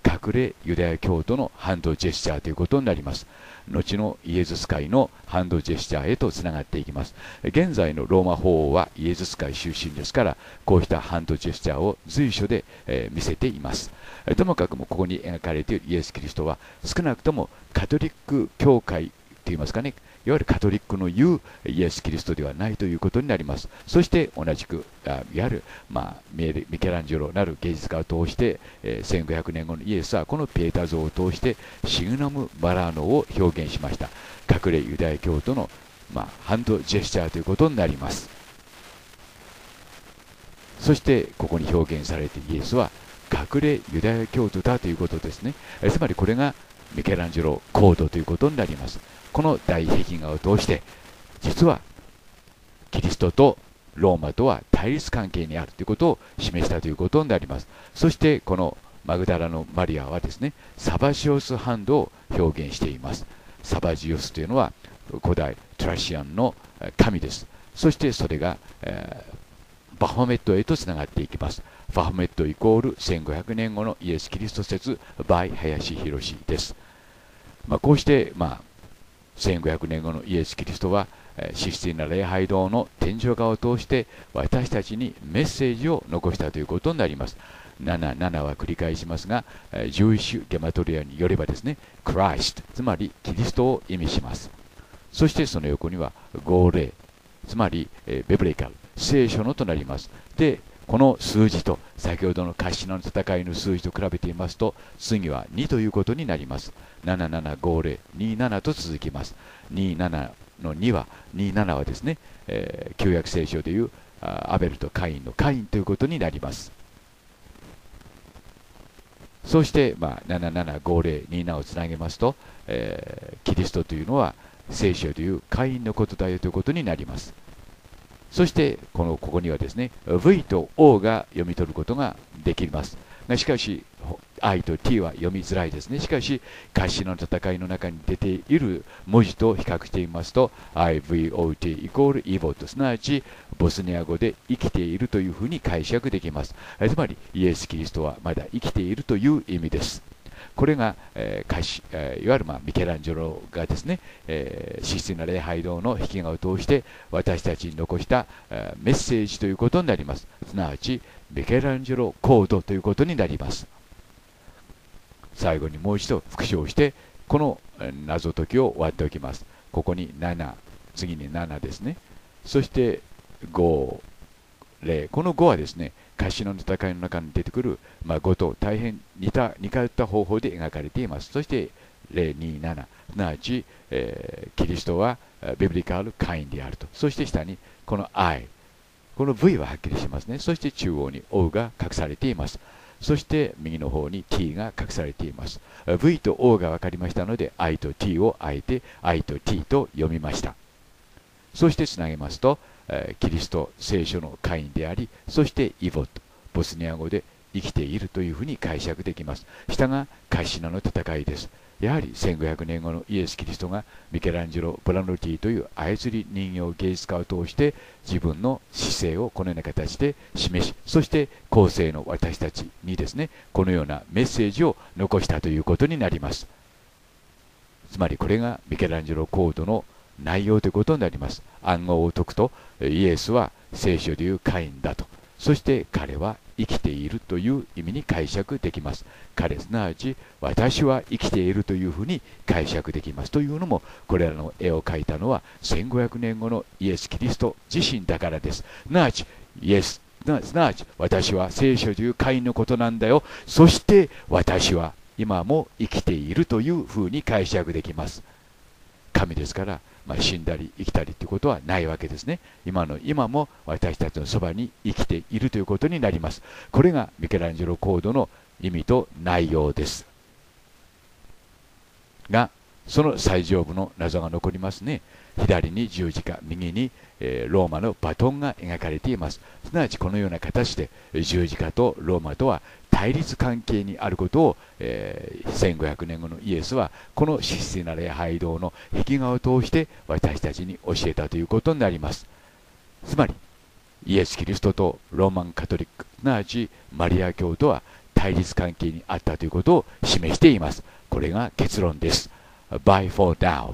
隠れユダヤ教徒のハンドジェスチャーということになります。後のイエズス会のハンドジェスチャーへとつながっていきます。現在のローマ法王はイエズス会出身ですから、こうしたハンドジェスチャーを随所で、えー見せています。ともかくもここに描かれているイエス・キリストは、少なくともカトリック教会といいますかね、いわゆるカトリックの言うイエス・キリストではないということになります。そして同じく、あいわゆる、まあ、ミケランジェロなる芸術家を通して、えー、せんごひゃくねんごのイエスはこのピエタ像を通してシグナム・バラーノを表現しました。隠れユダヤ教徒の、まあ、ハンドジェスチャーということになります。そしてここに表現されているイエスは隠れユダヤ教徒だということですね。えつまりこれがミケランジェロコードということになります。この大壁画を通して実はキリストとローマとは対立関係にあるということを示したということになります。そしてこのマグダラのマリアはですね、サバジオスハンドを表現しています。サバジオスというのは古代トラシアンの神です。そしてそれが、えー、バファメットへとつながっていきます。バファメットイコールせんごひゃくねんごのイエス・キリスト説 by 林博です。まあ、こうして、まあ、せんごひゃくねんごのイエス・キリストは神聖な礼拝堂の天井画を通して私たちにメッセージを残したということになります。なな、ななは繰り返しますが、ジュイッシュゲマトリアによればですね、クライスト、つまりキリストを意味します。そしてその横には号令、つまりベブリカル、聖書のとなります。で、この数字と先ほどのカシナの戦いの数字と比べていますと、次はにということになります。ななななごぜろにななと続きます。にななのには、にななはですね、えー、旧約聖書でいうアベルとカインのカインということになります。そして、まあ、ななななごぜろにななをつなげますと、えー、キリストというのは聖書でいうカインのことだよということになります。そしてこのここにはですね ブイ と オー が読み取ることができますが、しかし アイ と ティー は読みづらいですね。しかしカシの戦いの中に出ている文字と比較してみますと アイブイオーティー イコールイボット、すなわちボスニア語で生きているというふうに解釈できます。つまりイエス・キリストはまだ生きているという意味です。これが、えー、歌詞えー、いわゆる、まあ、ミケランジェロがですね、えー、神聖な礼拝堂の壁画を通して私たちに残した、えー、メッセージということになります。すなわちミケランジェロコードということになります。最後にもう一度復唱してこの謎解きを終わっておきます。ここになな、次にななですね。そしてご、れい、このごはですね、カシの戦いの中に出てくる、まあ、ごと大変似た似通った方法で描かれています。そしてぜろになな、すなわち、えー、キリストはビブリカルカインであると。そして下にこの アイ、 この ブイ ははっきりしますね。そして中央に オー が隠されています。そして右の方に ティー が隠されています。ブイ と オー が分かりましたので アイ と ティー をあえて アイ と ティー と読みました。そしてつなげますと、キリスト聖書のカインであり、そしてイボット、ボスニア語で生きているというふうに解釈できます。下がカシナの戦いです。やはりせんごひゃくねんごのイエス・キリストがミケランジェロ・ブラノティという操り人形芸術家を通して自分の姿勢をこのような形で示し、そして後世の私たちにですね、このようなメッセージを残したということになります。つまりこれがミケランジェロコードの内容ということになります。暗号を解くとイエスは聖書でいうカインだと、そして彼は生きているという意味に解釈できます。彼すなわち私は生きているというふうに解釈できますというのも、これらの絵を描いたのはせんごひゃくねんごのイエス・キリスト自身だからです。すなわちイエスすなわち私は聖書というカインのことなんだよ、そして私は今も生きているというふうに解釈できます。神ですから、まあ、死んだり生きたりということはないわけですね。今の今も私たちのそばに生きているということになります。これがミケランジェロコードの意味と内容ですが、その最上部の謎が残りますね。左に十字架、右に、えー、ローマのバトンが描かれています。すなわちこのような形で十字架とローマとは対立関係にあることを、えー、せんごひゃくねんごのイエスはこの神聖な礼拝堂の壁画を通して私たちに教えたということになります。つまりイエス・キリストとローマンカトリック、すなわちマリア教とは対立関係にあったということを示しています。これが結論です。Bye for now.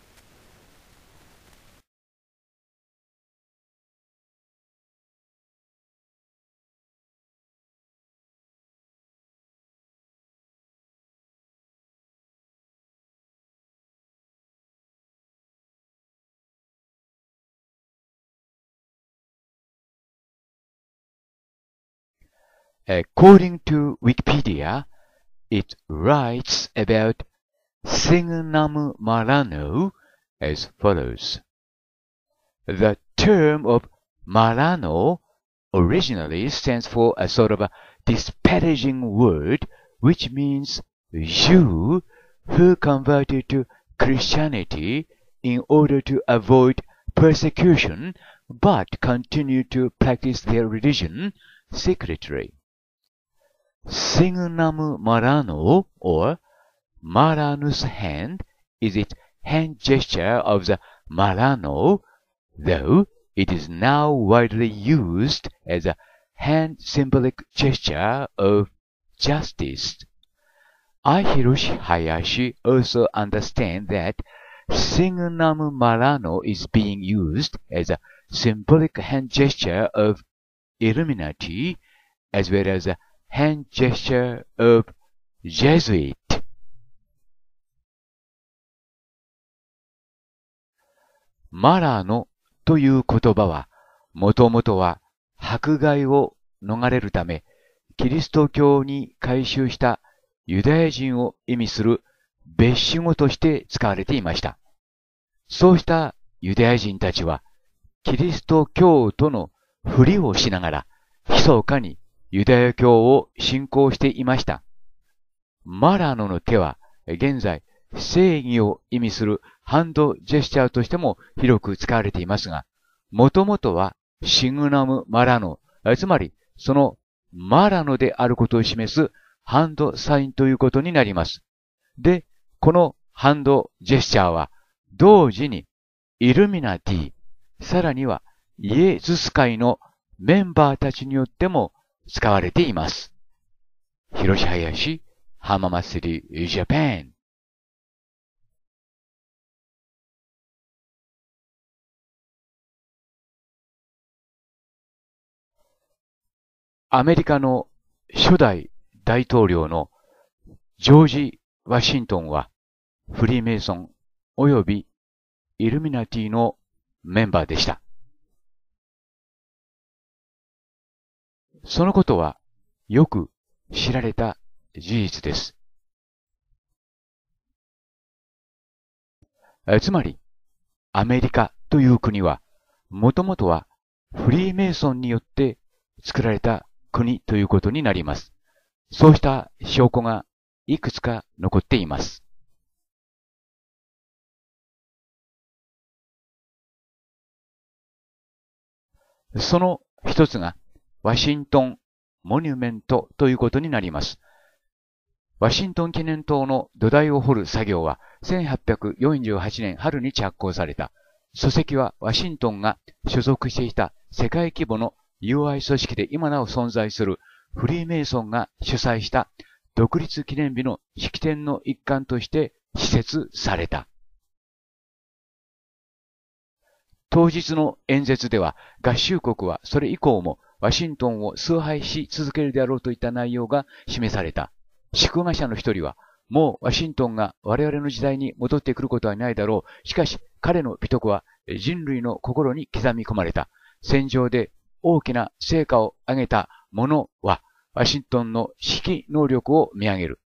According to Wikipedia, it writes about Signum Marano as follows. The term of Marano originally stands for a sort of a disparaging word which means Jew who converted to Christianity in order to avoid persecution but continued to practice their religion secretly. Signum Marano, or Maranus hand, is its hand gesture of the Marano, though it is now widely used as a hand symbolic gesture of justice. I, Hiroshi Hayashi, also understand that Signum Marano is being used as a symbolic hand gesture of Illuminati, as well as a hand gesture of Jesuit. マラノという言葉は、もともとは迫害を逃れるため、キリスト教に改宗したユダヤ人を意味する別種語として使われていました。そうしたユダヤ人たちは、キリスト教徒のふりをしながら、密かにユダヤ教を信仰していました。マラノの手は、現在、正義を意味するハンドジェスチャーとしても広く使われていますが、もともとはシグナムマラノ、つまりそのマラノであることを示すハンドサインということになります。で、このハンドジェスチャーは同時にイルミナティ、さらにはイエズス会のメンバーたちによっても使われています。広し林浜祭りジャパン。アメリカの初代大統領のジョージ・ワシントンはフリーメイソン及びイルミナティのメンバーでした。そのことはよく知られた事実です。つまり、アメリカという国は、もともとはフリーメイソンによって作られた国ということになります。そうした証拠がいくつか残っています。その一つが、ワシントンモニュメントということになります。ワシントン記念塔の土台を掘る作業はせんはっぴゃくよんじゅうはちねん春に着工された。書籍はワシントンが所属していた世界規模の友愛組織で今なお存在するフリーメイソンが主催した独立記念日の式典の一環として施設された。当日の演説では合衆国はそれ以降もワシントンを崇拝し続けるであろうといった内容が示された。祝賀者の一人は、もうワシントンが我々の時代に戻ってくることはないだろう。しかし彼の美徳は人類の心に刻み込まれた。戦場で大きな成果を上げた者は、ワシントンの指揮能力を見上げる。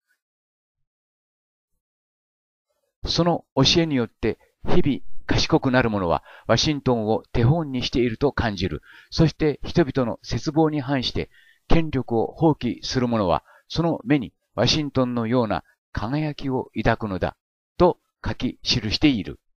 その教えによって、日々賢くなる者は、ワシントンを手本にしていると感じる。そして人々の絶望に反して、権力を放棄する者は、その目にワシントンのような輝きを抱くのだ、と書き記している。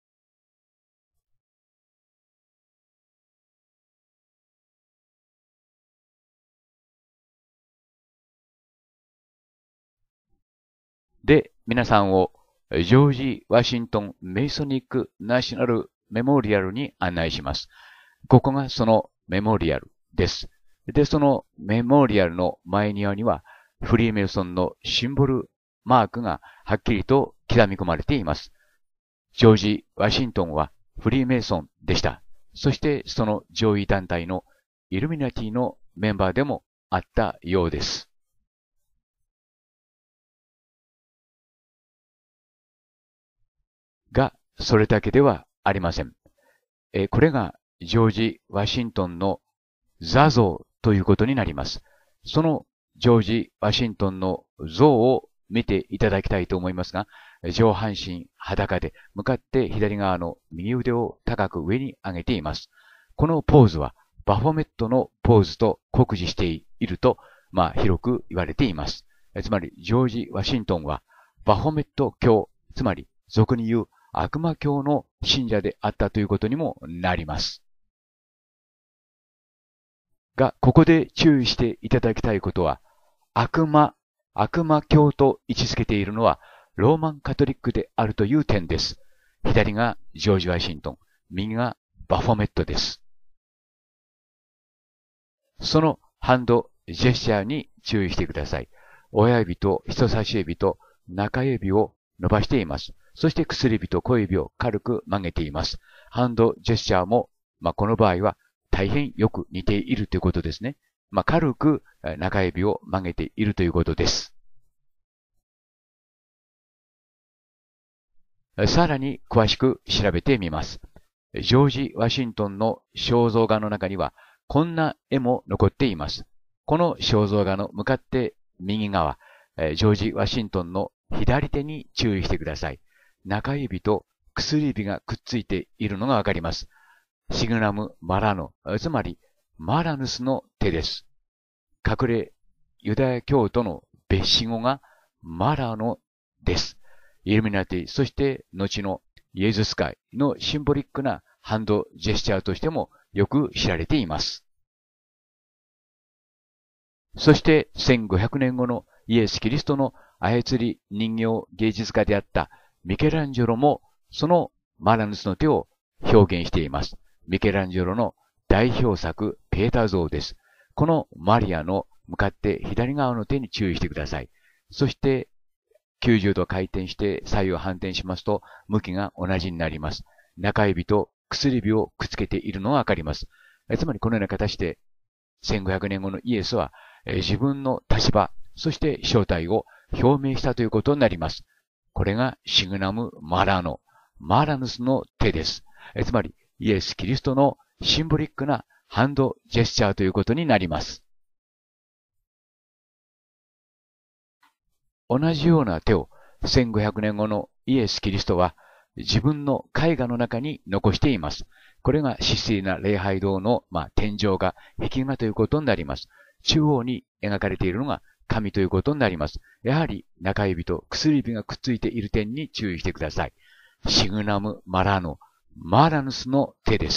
で、皆さんをジョージ・ワシントン・メイソニック・ナショナル・メモリアルに案内します。ここがそのメモリアルです。で、そのメモリアルの前庭にはフリーメイソンのシンボルマークがはっきりと刻み込まれています。ジョージ・ワシントンはフリーメイソンでした。そしてその上位団体のイルミナティのメンバーでもあったようです。が、それだけではありません。えこれがジョージ・ワシントンの座像ということになります。そのジョージ・ワシントンの像を見ていただきたいと思いますが、上半身裸で向かって左側の右腕を高く上に上げています。このポーズはバフォメットのポーズと酷似していると、まあ、広く言われています。つまり、ジョージ・ワシントンはバフォメット教、つまり俗に言う悪魔教の信者であったということにもなります。が、ここで注意していただきたいことは、悪魔、悪魔教と位置づけているのはローマンカトリックであるという点です。左がジョージ・ワシントン、右がバフォメットです。そのハンドジェスチャーに注意してください。親指と人差し指と中指を伸ばしています。そして薬指と小指を軽く曲げています。ハンドジェスチャーも、まあ、この場合は大変よく似ているということですね。まあ、軽く中指を曲げているということです。さらに詳しく調べてみます。ジョージ・ワシントンの肖像画の中にはこんな絵も残っています。この肖像画の向かって右側、ジョージ・ワシントンの左手に注意してください。中指と薬指がくっついているのがわかります。シグナム・マラノ、つまりマラヌスの手です。隠れユダヤ教徒の別詞語がマラノです。イルミナティ、そして後のイエズス会のシンボリックなハンドジェスチャーとしてもよく知られています。そしてせんごひゃくねんごのイエス・キリストの操り人形芸術家であったミケランジェロもそのマラヌスの手を表現しています。ミケランジェロの代表作ペーター像です。このマリアの向かって左側の手に注意してください。そしてきゅうじゅうど回転して左右反転しますと向きが同じになります。中指と薬指をくっつけているのがわかります。つまりこのような形でせんごひゃくねんごのイエスは自分の立場、そして正体を表明したということになります。これがシグナム・マラノ、マラヌスの手です。つまりイエス・キリストのシンボリックなハンドジェスチャーということになります。同じような手をせんごひゃくねんごのイエス・キリストは自分の絵画の中に残しています。これが神聖な礼拝堂の、まあ、天井画、壁画ということになります。中央に描かれているのが神ということになります。やはり中指と薬指がくっついている点に注意してください。シグナム・マラノ、マラヌスの手です。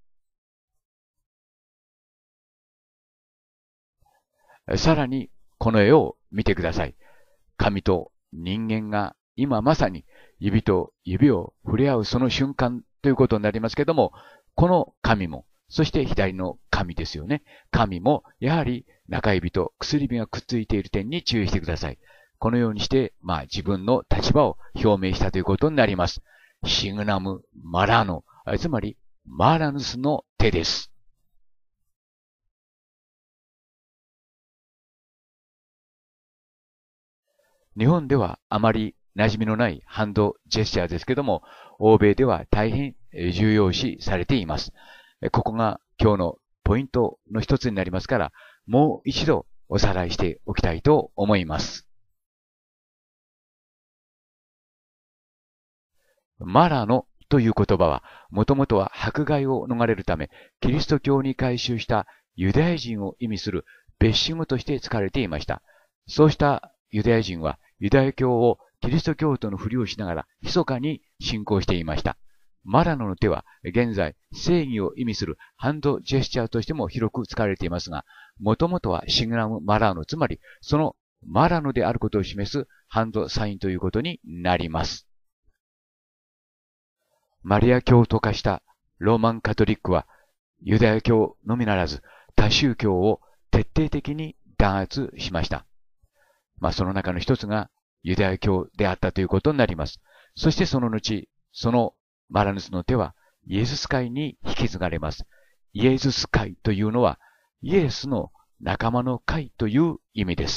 さらにこの絵を見てください。神と人間が今まさに指と指を触れ合うその瞬間ということになりますけども、この神も、そして左の神ですよね。神もやはり中指と薬指がくっついている点に注意してください。このようにして、まあ自分の立場を表明したということになります。シグナム・マラノ、つまりマラヌスの手です。日本ではあまり馴染みのないハンドジェスチャーですけども、欧米では大変重要視されています。ここが今日のポイントの一つになりますから、もう一度おさらいしておきたいと思います。マラノという言葉は、もともとは迫害を逃れるため、キリスト教に改宗したユダヤ人を意味する別詞語として使われていました。そうしたユダヤ人は、ユダヤ教をキリスト教徒のふりをしながら密かに信仰していました。マラノの手は現在正義を意味するハンドジェスチャーとしても広く使われていますが、もともとはシグナム・マラノ、つまりそのマラノであることを示すハンドサインということになります。マリア教徒化したローマンカトリックはユダヤ教のみならず他宗教を徹底的に弾圧しました。 まあその中の一つがユダヤ教であったということになります。そしてその後、そのマラヌスの手はイエズス会に引き継がれます。イエズス会というのはイエスの仲間の会という意味です。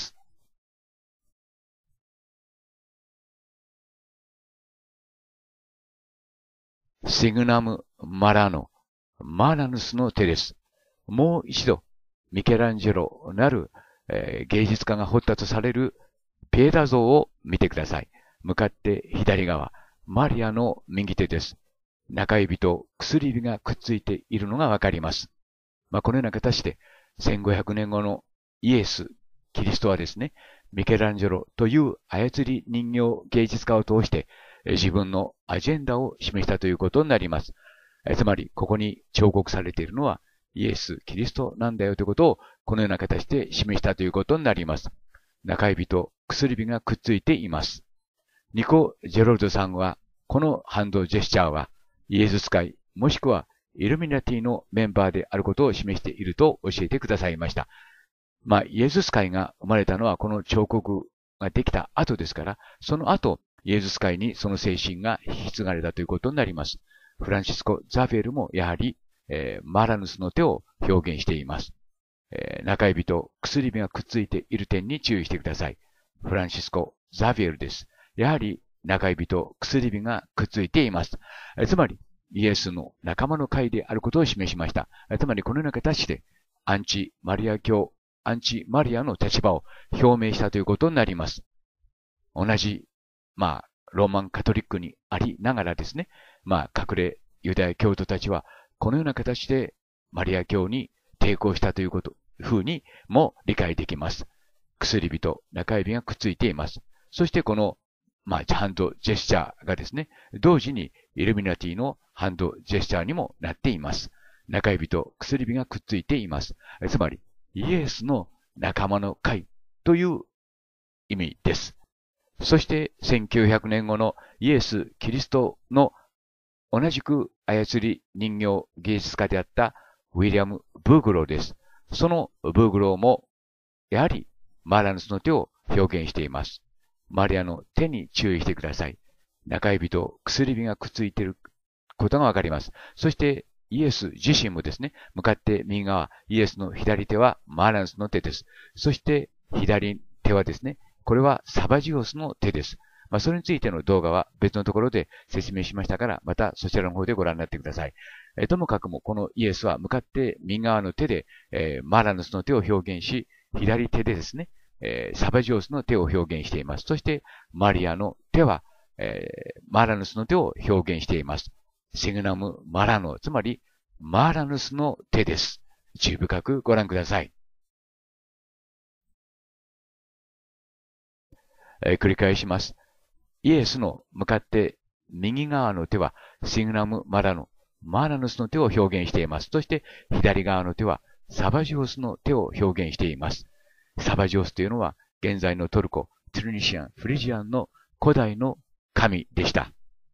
シグナム・マラノ、マラヌスの手です。もう一度、ミケランジェロなる、えー、芸術家が彫ったとされるピエタ像を見てください。向かって左側、マリアの右手です。中指と薬指がくっついているのがわかります。まあ、このような形で、せんごひゃくねんごのイエス、キリストはですね、ミケランジェロという操り人形芸術家を通して、自分のアジェンダを示したということになります。つまり、ここに彫刻されているのは、イエス、キリストなんだよということを、このような形で示したということになります。中指と薬指がくっついています。ニコ・ジェロルドさんは、このハンドジェスチャーは、イエズス会、もしくはイルミナティのメンバーであることを示していると教えてくださいました。まあ、イエズス会が生まれたのはこの彫刻ができた後ですから、その後、イエズス会にその精神が引き継がれたということになります。フランシスコ・ザフェルもやはり、えー、マラヌスの手を表現しています。えー、中指と薬指がくっついている点に注意してください。フランシスコ・ザフェルです。やはり中指と薬指がくっついています。えー、つまり、イエスの仲間の会であることを示しました。えー、つまり、このような形で、アンチ・マリア教、アンチ・マリアの立場を表明したということになります。同じ、まあ、ローマンカトリックにありながらですね、まあ、隠れユダヤ教徒たちは、このような形でマリア教に抵抗したということ、風にも理解できます。薬指と中指がくっついています。そしてこの、まあ、ハンドジェスチャーがですね、同時にイルミナティのハンドジェスチャーにもなっています。中指と薬指がくっついています。つまり、イエスの仲間の会という意味です。そして、せんきゅうひゃくねんごのイエス・キリストの同じく操り人形芸術家であったウィリアム・ブーグローです。そのブーグローも、やはりマラヌスの手を表現しています。マリアの手に注意してください。中指と薬指がくっついていることがわかります。そして、イエス自身もですね、向かって右側、イエスの左手はマラヌスの手です。そして、左手はですね、これはサバジオスの手です。まあ、それについての動画は別のところで説明しましたから、またそちらの方でご覧になってください。えー、ともかくもこのイエスは向かって右側の手で、えー、マラヌスの手を表現し、左手でですね、えー、サバジオスの手を表現しています。そして、マリアの手は、えー、マラヌスの手を表現しています。シグナム・マラノ、つまり、マラヌスの手です。注意深くご覧ください。えー、繰り返します。イエスの向かって右側の手はシグナム・マラノ、マラヌスの手を表現しています。そして左側の手はサバジオスの手を表現しています。サバジオスというのは現在のトルコ、トゥルニシアン、フリジアンの古代の神でした。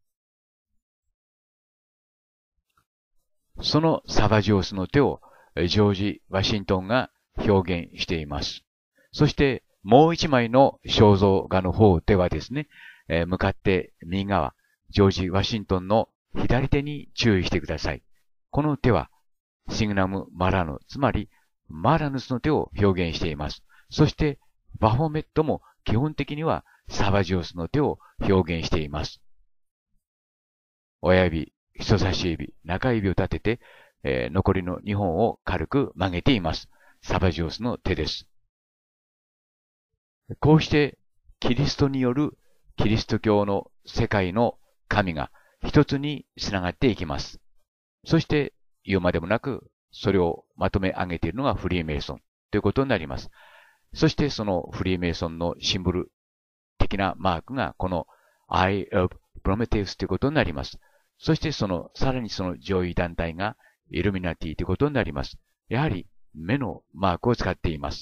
そのサバジオスの手をジョージ・ワシントンが表現しています。そしてもう一枚の肖像画の方ではですね、えー、向かって右側、ジョージ・ワシントンの左手に注意してください。この手はシグナム・マラノ、つまりマラヌスの手を表現しています。そしてバフォメットも基本的にはサバジオスの手を表現しています。親指、人差し指、中指を立てて、えー、残りのにほんを軽く曲げています。サバジオスの手です。こうしてキリストによるキリスト教の世界の神が一つにつながっていきます。そして言うまでもなくそれをまとめ上げているのがフリーメイソンということになります。そしてそのフリーメイソンのシンボル的なマークがこの Eye of Prometheus ということになります。そしてそのさらにその上位団体がイルミナティということになります。やはり目のマークを使っています。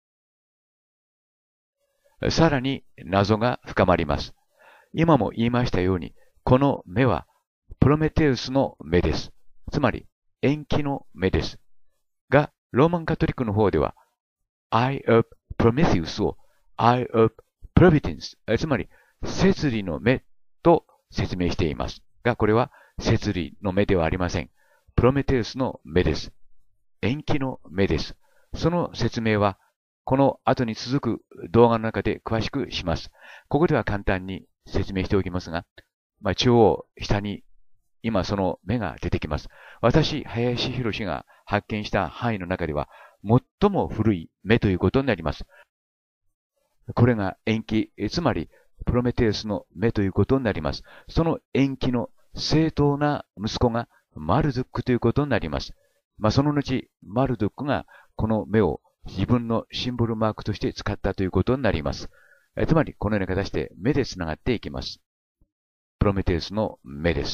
さらに謎が深まります。今も言いましたように、この目はプロメテウスの目です。つまり延期の目です。が、ローマンカトリックの方では Eye of Prometheus を eye of providence、つまり、摂理の目と説明しています。が、これは摂理の目ではありません。プロメテウスの目です。延期の目です。その説明は、この後に続く動画の中で詳しくします。ここでは簡単に説明しておきますが、まあ、中央、下に、今その目が出てきます。私、林博が発見した範囲の中では、最も古い目ということになります。これが延期、つまり、プロメテウスの目ということになります。その延期の正当な息子がマルドゥックということになります。まあ、その後、マルドゥックがこの目を自分のシンボルマークとして使ったということになります。えつまり、このような形で目で繋がっていきます。プロメテウスの目です。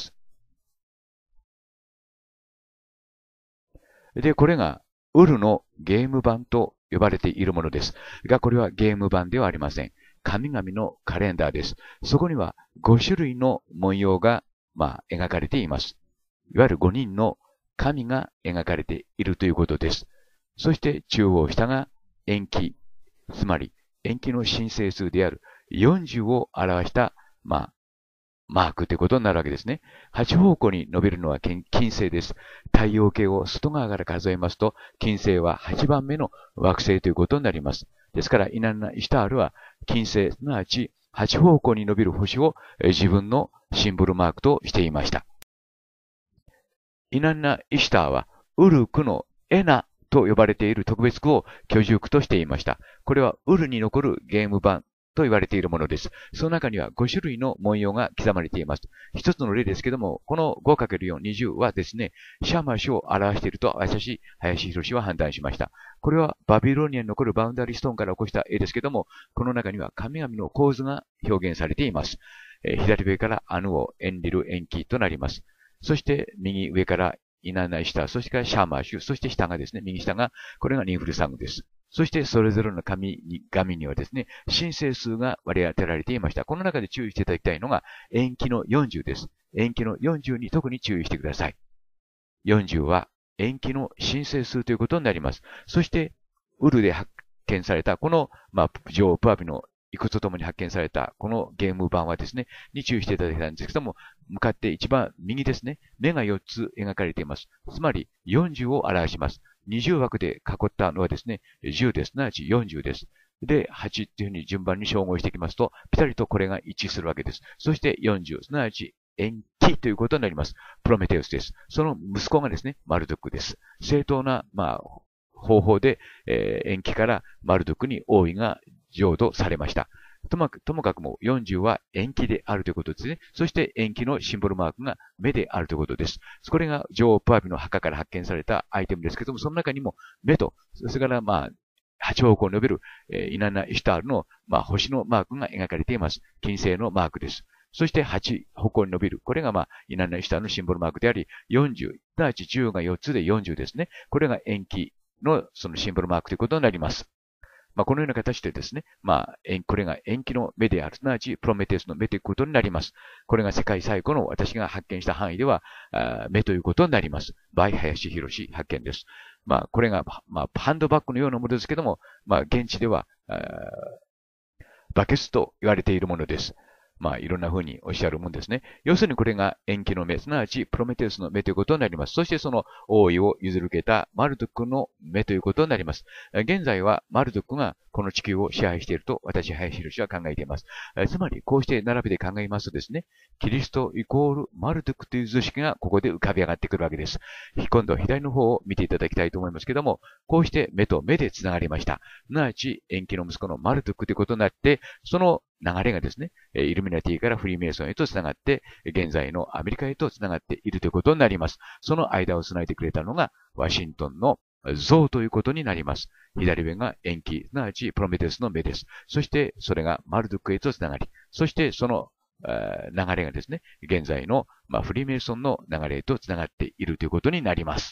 で、これが、ウルのゲーム版と呼ばれているものです。が、これはゲーム版ではありません。神々のカレンダーです。そこにはご種類の文様が、まあ、描かれています。いわゆるごにんの神が描かれているということです。そして中央下が延期、つまり延期の申請数であるよんじゅうを表した、まあ、マークということになるわけですね。はち方向に伸びるのは金星です。太陽系を外側から数えますと、金星ははちばんめの惑星ということになります。ですから、イナンナ・イシュタールは金星、すなわちはち方向に伸びる星を自分のシンボルマークとしていました。イナンナ・イシュターは、ウルクのエナと呼ばれている特別区を居住区としていました。これはウルに残るゲーム版と言われているものです。その中にはご種類の文様が刻まれています。一つの例ですけども、この ごかけるよん、にじゅうはですね、シャーマー氏を表していると私、林博は判断しました。これはバビロニアに残るバウンダリーストーンから起こした絵ですけども、この中には神々の構図が表現されています。えー、左上からアヌをエンリル延期となります。そして右上からイナナイシタ、そしてからシャーマーシュ、そして下がですね、右下が、これがニンフルサグです。そしてそれぞれの紙に、紙にはですね、申請数が割り当てられていました。この中で注意していただきたいのが、延期のよんじゅうです。延期のよんじゅうに特に注意してください。よんじゅうは延期の申請数ということになります。そして、ウルで発見された、この、まあ、女王プアビの遺骨とともに発見された、このゲーム版はですね、に注意していただきたいんですけども、向かって一番右ですね、目がよっつ描かれています。つまり、よんじゅうを表します。にじゅう枠で囲ったのはですね、じゅうです。すなわちよんじゅうです。で、はちっていうふうに順番に照合していきますと、ピタリとこれが一致するわけです。そしてよんじゅう、すなわち延期ということになります。プロメテウスです。その息子がですね、マルドックです。正当な、まあ、方法で、えー、延期からマルドックに王位が譲渡されました。ともかく、ともかくもよんじゅうは延期であるということですね。そして延期のシンボルマークが目であるということです。これが女王プアビの墓から発見されたアイテムですけども、その中にも目と、それからまあ、はち方向に伸びる、えー、イナナ・イシュタールの、まあ、星のマークが描かれています。金星のマークです。そしてはち方向に伸びる。これがまあ、イナナ・イシュタールのシンボルマークであり、よんじゅう、すなわちじゅうがよっつでよんじゅうですね。これが延期のそのシンボルマークということになります。まあ、このような形でですね、まあ、これが延期の目である、すなわちプロメテウスの目ということになります。これが世界最古の私が発見した範囲では、目ということになります。バイ林博発見です。まあ、これが、まあ、ハンドバッグのようなものですけども、まあ、現地では、バケツと言われているものです。まあ、いろんな風におっしゃるもんですね。要するにこれが延期の目、すなわちプロメテウスの目ということになります。そしてその王位を譲り受けたマルドックの目ということになります。現在はマルドックがこの地球を支配していると私、林博は考えています。つまり、こうして並べて考えますとですね、キリストイコールマルドックという図式がここで浮かび上がってくるわけです。今度は左の方を見ていただきたいと思いますけども、こうして目と目で繋がりました。すなわち延期の息子のマルドックということになって、その流れがですね、イルミナティからフリーメイソンへと繋がって、現在のアメリカへと繋がっているということになります。その間を繋いでくれたのが、ワシントンの像ということになります。左上が延期、すなわちプロメテウスの目です。そして、それがマルドックへと繋がり、そしてその流れがですね、現在の、まあ、フリーメイソンの流れへと繋がっているということになります。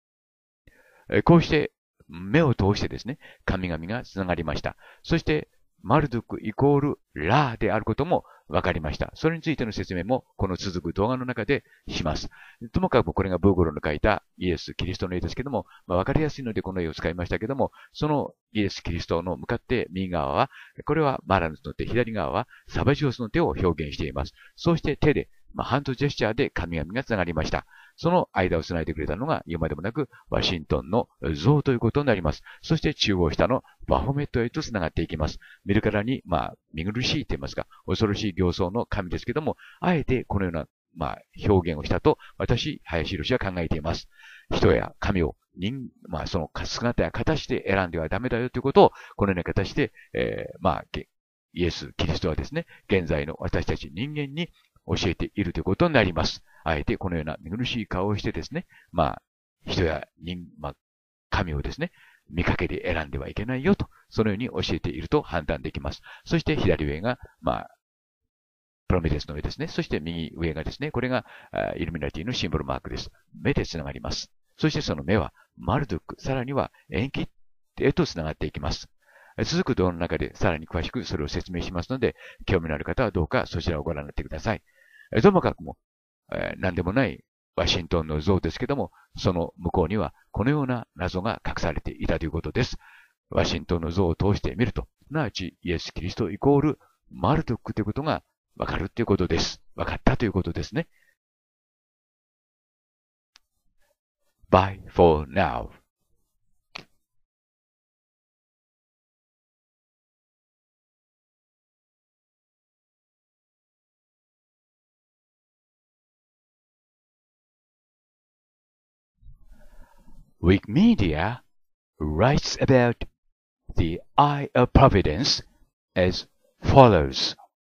こうして、目を通してですね、神々が繋がりました。そして、 マルドゥクイコールラであることも分かりました。それについての説明もこの続く動画の中でします。ともかくこれがブーゴロの書いたイエス・キリストの絵ですけども、まあ、分かりやすいのでこの絵を使いましたけども、そのイエス・キリストの向かって右側は、これはマラヌスの手、左側はサバジオスの手を表現しています。そうして手で、まあ、ハンドジェスチャーで神々がつながりました。その間をつないでくれたのが言うまでもなくワシントンの像ということになります。そして中央下のバフォメットへとつながっていきます。見るからに、まあ、見苦しいと言いますか、恐ろしい形相の神ですけども、あえてこのような、まあ、表現をしたと、私、林博は考えています。人や神を人、まあ、その姿や形で選んではダメだよということを、このような形で、えー、まあ、イエス・キリストはですね、現在の私たち人間に教えているということになります。あえてこのような見苦しい顔をしてですね、まあ、人や人、まあ、神をですね、見かけで選んではいけないよと、そのように教えていると判断できます。そして左上が、まあ、プロメテウスの上ですね。そして右上がですね、これがイルミナティのシンボルマークです。目でつながります。そしてその目はマルドゥック、さらには延期へとつながっていきます。続く動画の中でさらに詳しくそれを説明しますので、興味のある方はどうかそちらをご覧になってください。ともかくも、えー、何でもないワシントンの像ですけども、その向こうにはこのような謎が隠されていたということです。ワシントンの像を通してみると、すなわちイエス・キリストイコールマルドゥックということがわかるということです。わかったということですね。Bye for now. Wikimedia writes about the Eye of Providence as follows.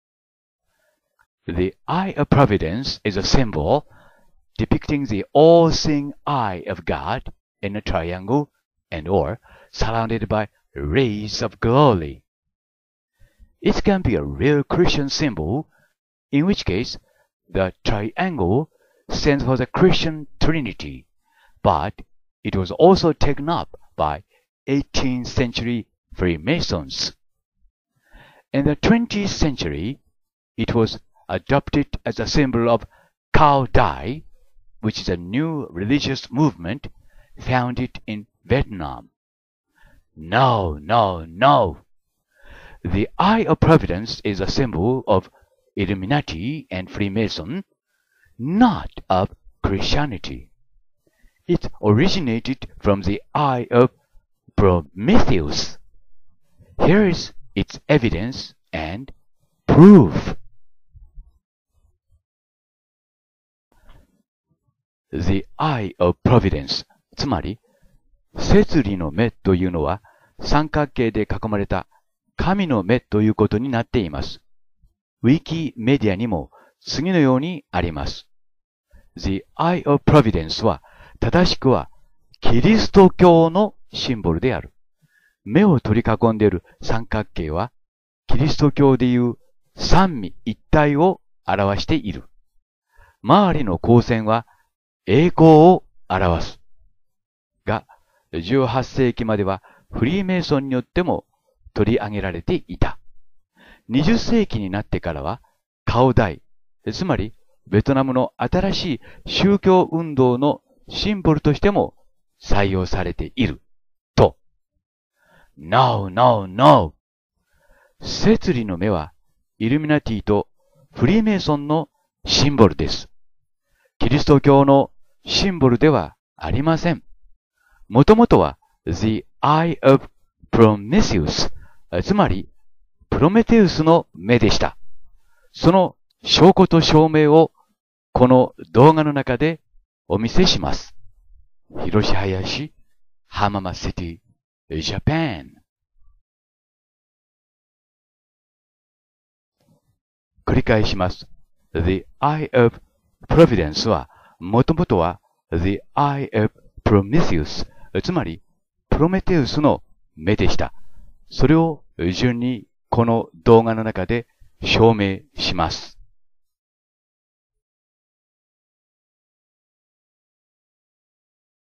The Eye of Providence is a symbol depicting the all-seeing eye of God in a triangle and or surrounded by rays of glory. It can be a real Christian symbol, in which case the triangle stands for the Christian Trinity, but it was also taken up by eighteenth century Freemasons. In the twentieth century, it was adopted as a symbol of Cao Dai, which is a new religious movement founded in Vietnam. No, no, no. The Eye of Providence is a symbol of Illuminati and Freemason, not of Christianity. It originated from the Eye of Prometheus. Here is its evidence and proof. The Eye of Providence、つまり、摂理の目というのは三角形で囲まれた神の目ということになっています。ウィキメディアにも次のようにあります。The Eye of Providence は正しくはキリスト教のシンボルである。目を取り囲んでいる三角形はキリスト教でいう三位一体を表している。周りの光線は栄光を表す。が、じゅうはっ世紀まではフリーメイソンによっても取り上げられていた。にじゅっ世紀になってからは、カオダイ、つまりベトナムの新しい宗教運動のシンボルとしても採用されている。と。No, no, no! 摂理の目はイルミナティとフリーメイソンのシンボルです。キリスト教のシンボルではありません。もともとは The Eye of Prometheus、つまりプロメテウスの目でした。その証拠と証明をこの動画の中でお見せします。広し林、浜松シティ、ジャパン。繰り返します。The Eye of Providence はもともとは The Eye of Prometheus、つまりプロメテウスの目でした。それを順にこの動画の中で証明します。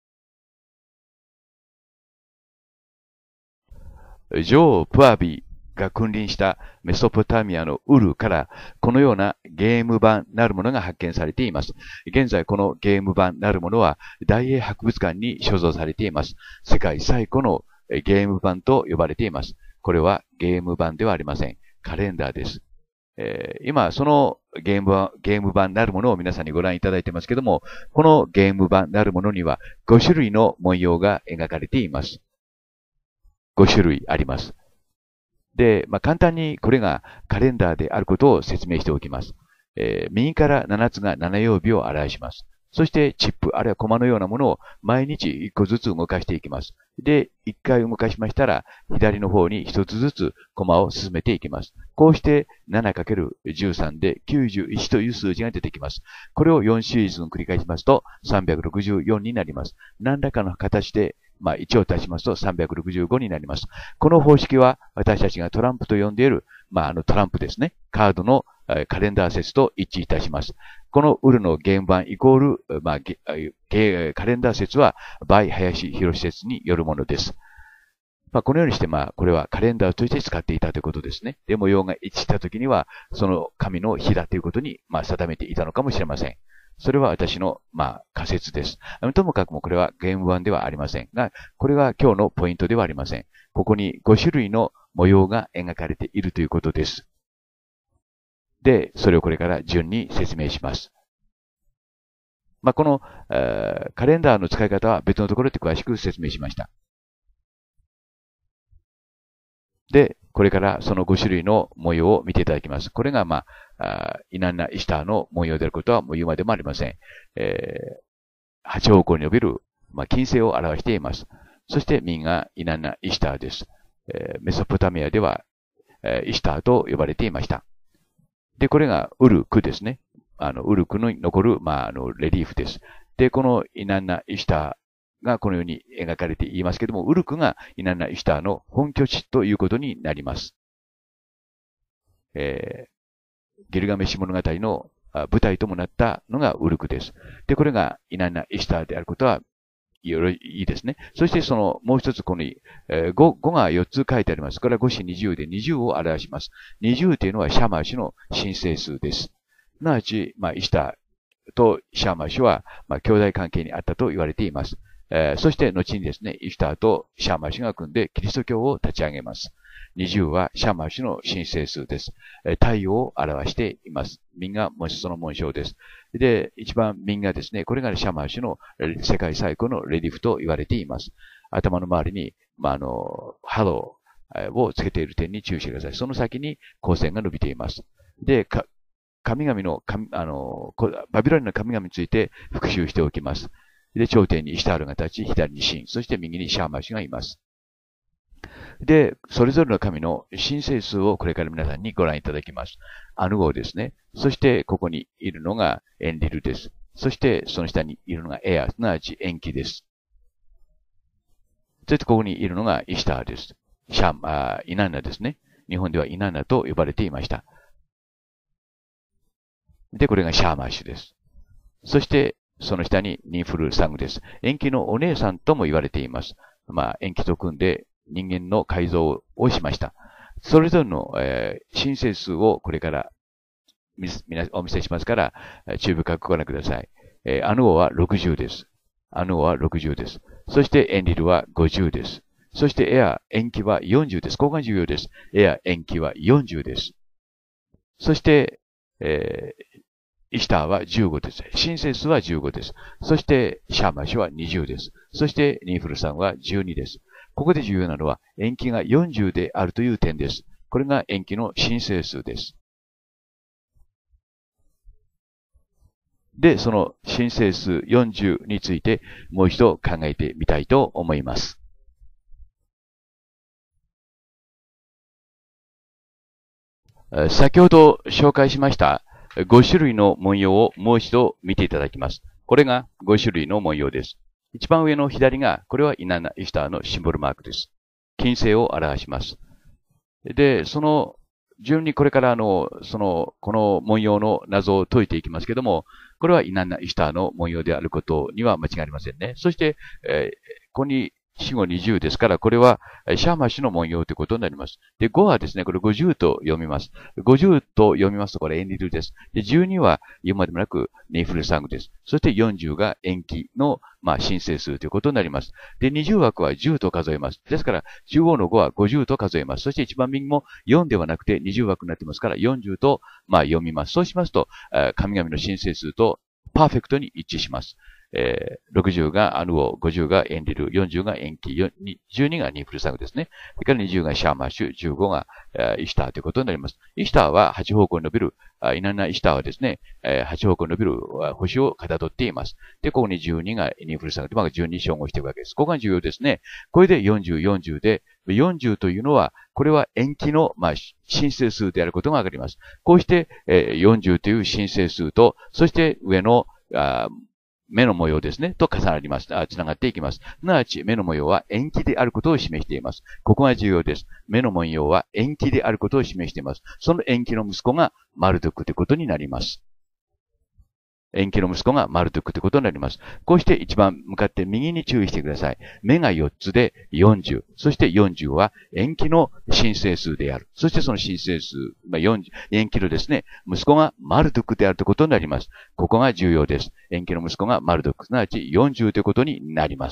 ジョー・プアビが君臨したメソポタミアのウルから、このようなゲーム版なるものが発見されています。現在このゲーム版なるものは大英博物館に所蔵されています。世界最古のゲーム版と呼ばれています。これはゲーム版ではありません。カレンダーです。えー、今、そのゲーム版、ゲーム版なるものを皆さんにご覧いただいてますけども、このゲーム版なるものにはご種類の文様が描かれています。ご種類あります。で、まあ、簡単にこれがカレンダーであることを説明しておきます。えー、右からななつがなな曜日を表します。そしてチップ、あるいはコマのようなものを毎日いっこずつ動かしていきます。で、いっかい動かしましたら、左の方にひとつずつコマを進めていきます。こうして ななかけるじゅうさん できゅうじゅういちという数字が出てきます。これをよんシーズン繰り返しますとさんびゃくろくじゅうよんになります。何らかの形でまあ、いちを足しますとさんびゃくろくじゅうごになります。この方式は私たちがトランプと呼んでいる、まあ、あのトランプですね。カードのカレンダー説と一致いたします。このウルのゲーム版イコール、まあ、ゲゲカレンダー説は、バイ林博説によるものです。まあ、このようにして、まあ、これはカレンダーとして使っていたということですね。で、模様が一致したときには、その紙の日だということに、まあ、定めていたのかもしれません。それは私の、まあ、仮説です。ともかくもこれはゲーム版ではありませんが、これが今日のポイントではありません。ここにご種類の模様が描かれているということです。で、それをこれから順に説明します。まあ、この、えー、カレンダーの使い方は別のところで詳しく説明しました。で、これからそのご種類の模様を見ていただきます。これが、まあ、イナンナ・イシターの模様であることはもう言うまでもありません。えー、八方向に伸びる、まあ、金星を表しています。そして右がイナンナ・イシターです。えー、メソポタミアでは、えー、イシターと呼ばれていました。で、これがウルクですね。あの、ウルクに残る、まあ、あの、レリーフです。で、このイナンナ・イシターがこのように描かれていますけれども、ウルクがイナンナ・イシターの本拠地ということになります。えー、ギルガメシ物語の舞台ともなったのがウルクです。で、これがイナンナ・イシターであることはいろいろいいですね。そしてそのもう一つこの、えー、5, 5がよっつ書いてあります。これはごしにじゅうでにじゅうを表します。にじゅうというのはシャマー氏の神聖数です。すなわち、まあ、イシターとシャマー氏は、まあ、兄弟関係にあったと言われています。えー、そして後にですね、イシターとシャマー氏が組んでキリスト教を立ち上げます。にじゅうはシャマー氏の神聖数です。えー、太陽を表しています。民がその紋章です。で、一番民がですね、これがシャマー氏の世界最古のレリーフと言われています。頭の周りに、まあ、あの、ハローをつけている点に注意してください。その先に光線が伸びています。で、神々の神、あの、バビロニの神々について復習しておきます。で、頂点にイシタールが立ち、左に神、そして右にシャーマー氏がいます。で、それぞれの神の神聖数をこれから皆さんにご覧いただきます。アヌゴーですね。そしてここにいるのがエンリルです。そしてその下にいるのがエア、すなわち延期です。そしてここにいるのがイシターです。シャーマー、イナンナですね。日本ではイナンナと呼ばれていました。で、これがシャーマー氏です。そして、その下にニンフルサングです。延期のお姉さんとも言われています。まあ、延期と組んで人間の改造をしました。それぞれの、えー、申請数をこれからお見せしますから、注意深くご覧ください。えー、アヌオはろくじゅうです。アヌオはろくじゅうです。そしてエンリルはごじゅうです。そしてエア、延期はよんじゅうです。ここが重要です。エア、延期はよんじゅうです。そして、えーイシターはじゅうごです。神聖数はじゅうごです。そして、シャーマー氏はにじゅうです。そして、ニーフルさんはじゅうにです。ここで重要なのは、延期がよんじゅうであるという点です。これが延期の神聖数です。で、その神聖数よんじゅうについて、もう一度考えてみたいと思います。先ほど紹介しました、ご種類の文様をもう一度見ていただきます。これがご種類の文様です。一番上の左が、これはイナンナ・イシターのシンボルマークです。金星を表します。で、その順にこれからあの、その、この文様の謎を解いていきますけども、これはイナンナ・イシターの文様であることには間違いありませんね。そして、えー、ここに死後にじゅうですから、これはシャーマシュの文様ということになります。で、ごはですね、これごじゅうと読みます。ごじゅうと読みますと、これエンリルです。で、じゅうには言うまでもなくニーフルサグです。そしてよんじゅうが延期の、まあ、申請数ということになります。で、にじゅう枠はじゅうと数えます。ですから、中央のごはごじゅうと数えます。そして一番右もよんではなくてにじゅう枠になってますから、よんじゅうと、まあ、読みます。そうしますと、神々の申請数とパーフェクトに一致します。えー、ろくじゅうがアヌオ、ごじゅうがエンリル、よんじゅうが延期、じゅうにがニーフルサグですね。それからにじゅうがシャーマッシュ、じゅうごが、えー、イシターということになります。イシターははち方向に伸びる、イナナイシターはですね、えー、はち方向に伸びる星をかたどっています。で、ここにじゅうにがニーフルサグで、まあ、じゅうに照合しているわけです。ここが重要ですね。これでよんじゅう、よんじゅうで、よんじゅうというのは、これは延期の、まあ、申請数であることがわかります。こうして、えー、よんじゅうという申請数と、そして上の、あ目の模様ですね、と重なります。あ、つながっていきます。すなわち、目の模様は延期であることを示しています。ここが重要です。目の模様は延期であることを示しています。その延期の息子がマルドックということになります。延期の息子がマルドックということになります。こうして一番向かって右に注意してください。目がよっつでよんじゅう。そしてよんじゅうは延期の申請数である。そしてその申請数、まあ、よんじゅう、延期のですね、息子がマルドックであるということになります。ここが重要です。延期の息子がマルドック、すなわちよんじゅうということになります。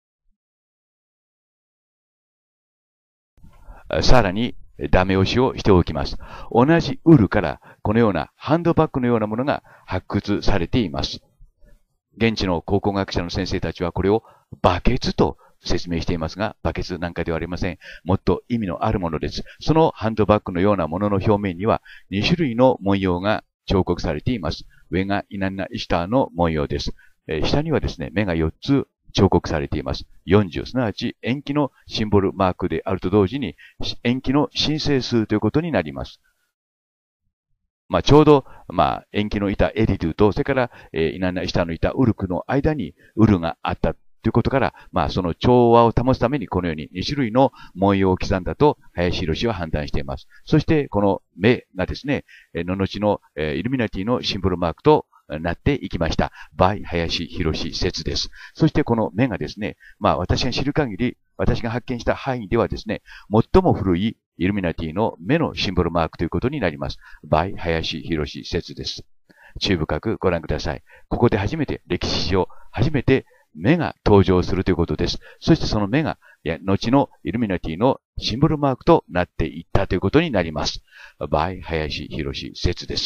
さらに、ダメ押しをしておきます。同じウールからこのようなハンドバッグのようなものが発掘されています。現地の考古学者の先生たちはこれをバケツと説明していますが、バケツなんかではありません。もっと意味のあるものです。そのハンドバッグのようなものの表面にはに種類の文様が彫刻されています。上がイナンナイシターの文様です。えー、下にはですね、目がよっつ彫刻されています。よんじゅう、すなわち延期のシンボルマークであると同時に、延期の申請数ということになります。まあ、ちょうど、まあ、延期のいたエリドゥと、それから、えー、イナンナイシターのいたウルクの間にウルがあったということから、まあ、その調和を保つためにこのようにに種類の文様を刻んだと、林博士は判断しています。そして、この目がですね、の後の、えー、イルミナティのシンボルマークと、なっていきました。by 林博士説です。そしてこの目がですね、まあ私が知る限り、私が発見した範囲ではですね、最も古いイルミナティの目のシンボルマークということになります。by 林博士説です。注意深くご覧ください。ここで初めて、歴史上初めて目が登場するということです。そしてその目が、後のイルミナティのシンボルマークとなっていったということになります。by 林博士説です。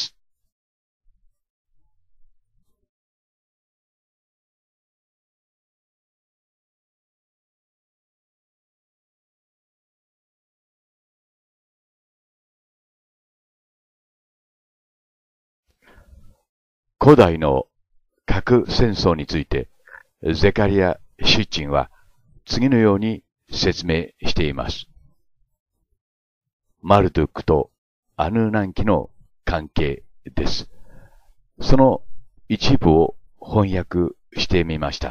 古代の核戦争について、ゼカリア・シッチンは次のように説明しています。マルドゥックとアヌーナンキの関係です。その一部を翻訳してみました。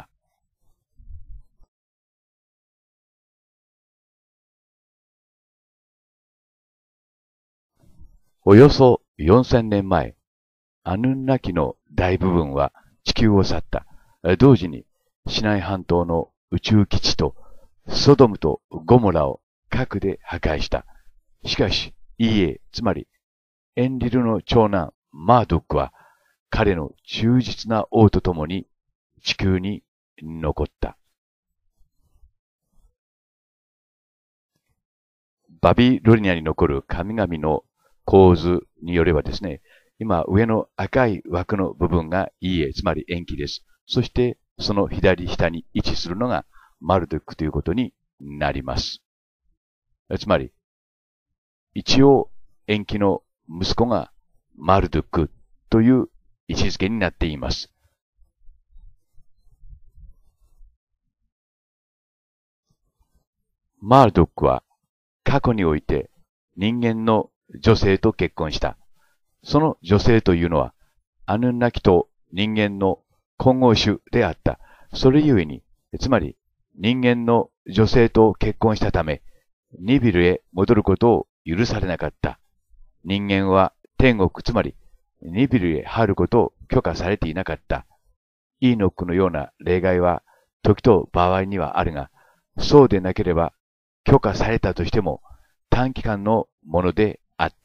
およそよんせんねんまえ、アヌンナキの大部分は地球を去った。同時にシナイ半島の宇宙基地とソドムとゴモラを核で破壊した。しかし イーエー、つまりエンリルの長男マードックは彼の忠実な王と共に地球に残った。バビロニアに残る神々の構図によればですね、今、上の赤い枠の部分が イーエー、つまり延期です。そして、その左下に位置するのがマルドックということになります。つまり、一応、延期の息子がマルドックという位置づけになっています。マルドックは過去において人間の女性と結婚した。その女性というのは、アヌンナキと人間の混合種であった。それゆえに、つまり人間の女性と結婚したため、ニビルへ戻ることを許されなかった。人間は天国、つまりニビルへ入ることを許可されていなかった。イーノックのような例外は時と場合にはあるが、 そうでなければ許可されたとしても短期間のものであった。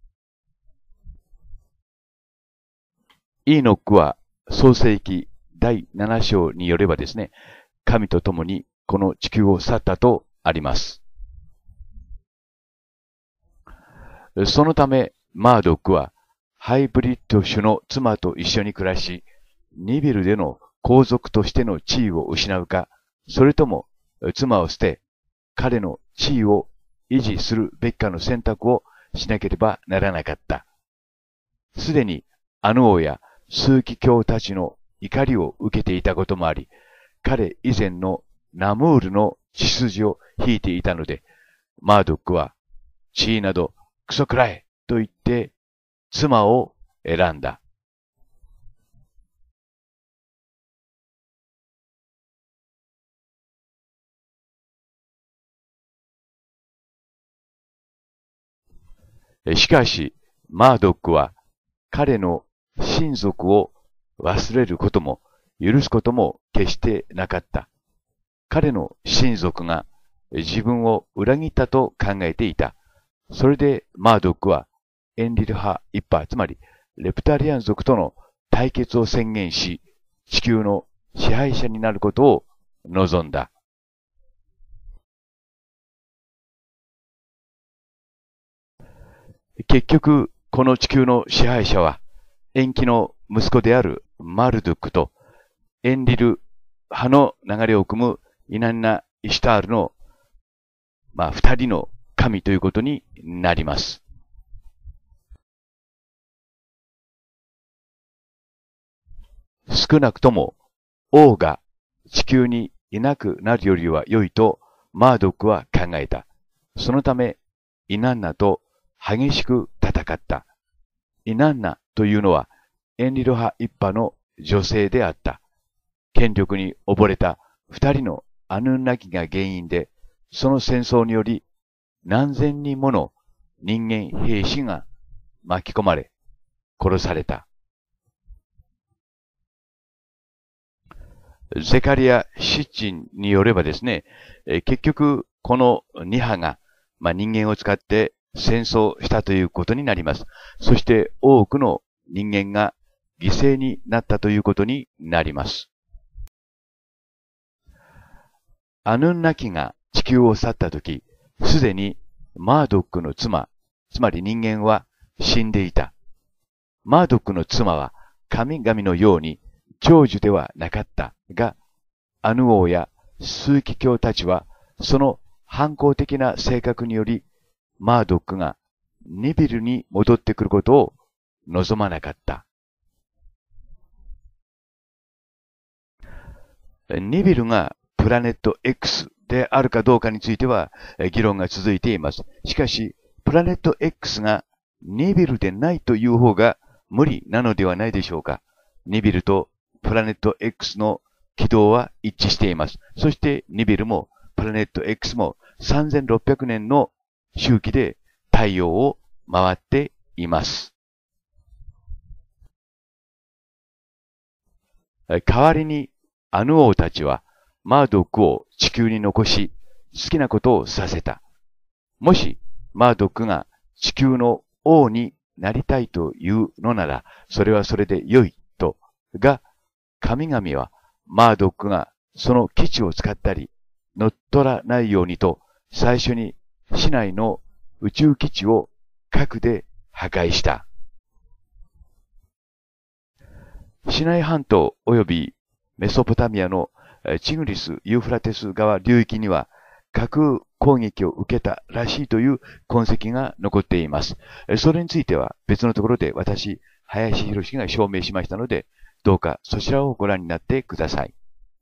イーノックは創世記だいなな章によればですね、神と共にこの地球を去ったとあります。そのため、マードックはハイブリッド種の妻と一緒に暮らし、ニビルでの皇族としての地位を失うか、それとも妻を捨て、彼の地位を維持するべきかの選択をしなければならなかった。すでにアヌ王や枢機卿たちの怒りを受けていたこともあり、彼以前のナムールの血筋を引いていたので、マードックは地位などクソくらえと言って妻を選んだ。しかし、マードックは彼の親族を忘れることも許すことも決してなかった。彼の親族が自分を裏切ったと考えていた。それでマードックはエンリル派一派、つまりレプタリアン族との対決を宣言し、地球の支配者になることを望んだ。結局、この地球の支配者は、延期の息子であるマルドゥックと、エンリル派の流れを組むイナンナ・イシュタールの、まあ、二人の神ということになります。少なくとも、王が地球にいなくなるよりは良いと、マードックは考えた。そのため、イナンナと激しく戦った。イナンナというのはエンリル派一派の女性であった。権力に溺れた二人のアヌンナキが原因で、その戦争により何千人もの人間兵士が巻き込まれ、殺された。ゼカリア・シッチンによればですね、結局このに派が、まあ、人間を使って戦争したということになります。そして多くの人間が犠牲になったということになります。アヌンナキが地球を去ったとき、すでにマードックの妻、つまり人間は死んでいた。マードックの妻は神々のように長寿ではなかったが、アヌ王や枢機卿たちはその反抗的な性格により、マードックがニビルに戻ってくることを望まなかった。ニビルがプラネット X であるかどうかについては議論が続いています。しかし、プラネット X がニビルでないという方が無理なのではないでしょうか。ニビルとプラネット X の軌道は一致しています。そしてニビルもプラネット X もさんぜんろっぴゃくねんの周期で太陽を回っています。代わりにアヌ王たちはマードックを地球に残し好きなことをさせた。もしマードックが地球の王になりたいというのならそれはそれで良いと。が、神々はマードックがその基地を使ったり乗っ取らないようにと最初に市内の宇宙基地を核で破壊した。シナイ半島及びメソポタミアのチグリス・ユーフラテス川流域には核攻撃を受けたらしいという痕跡が残っています。それについては別のところで私、林博が証明しましたので、どうかそちらをご覧になってください。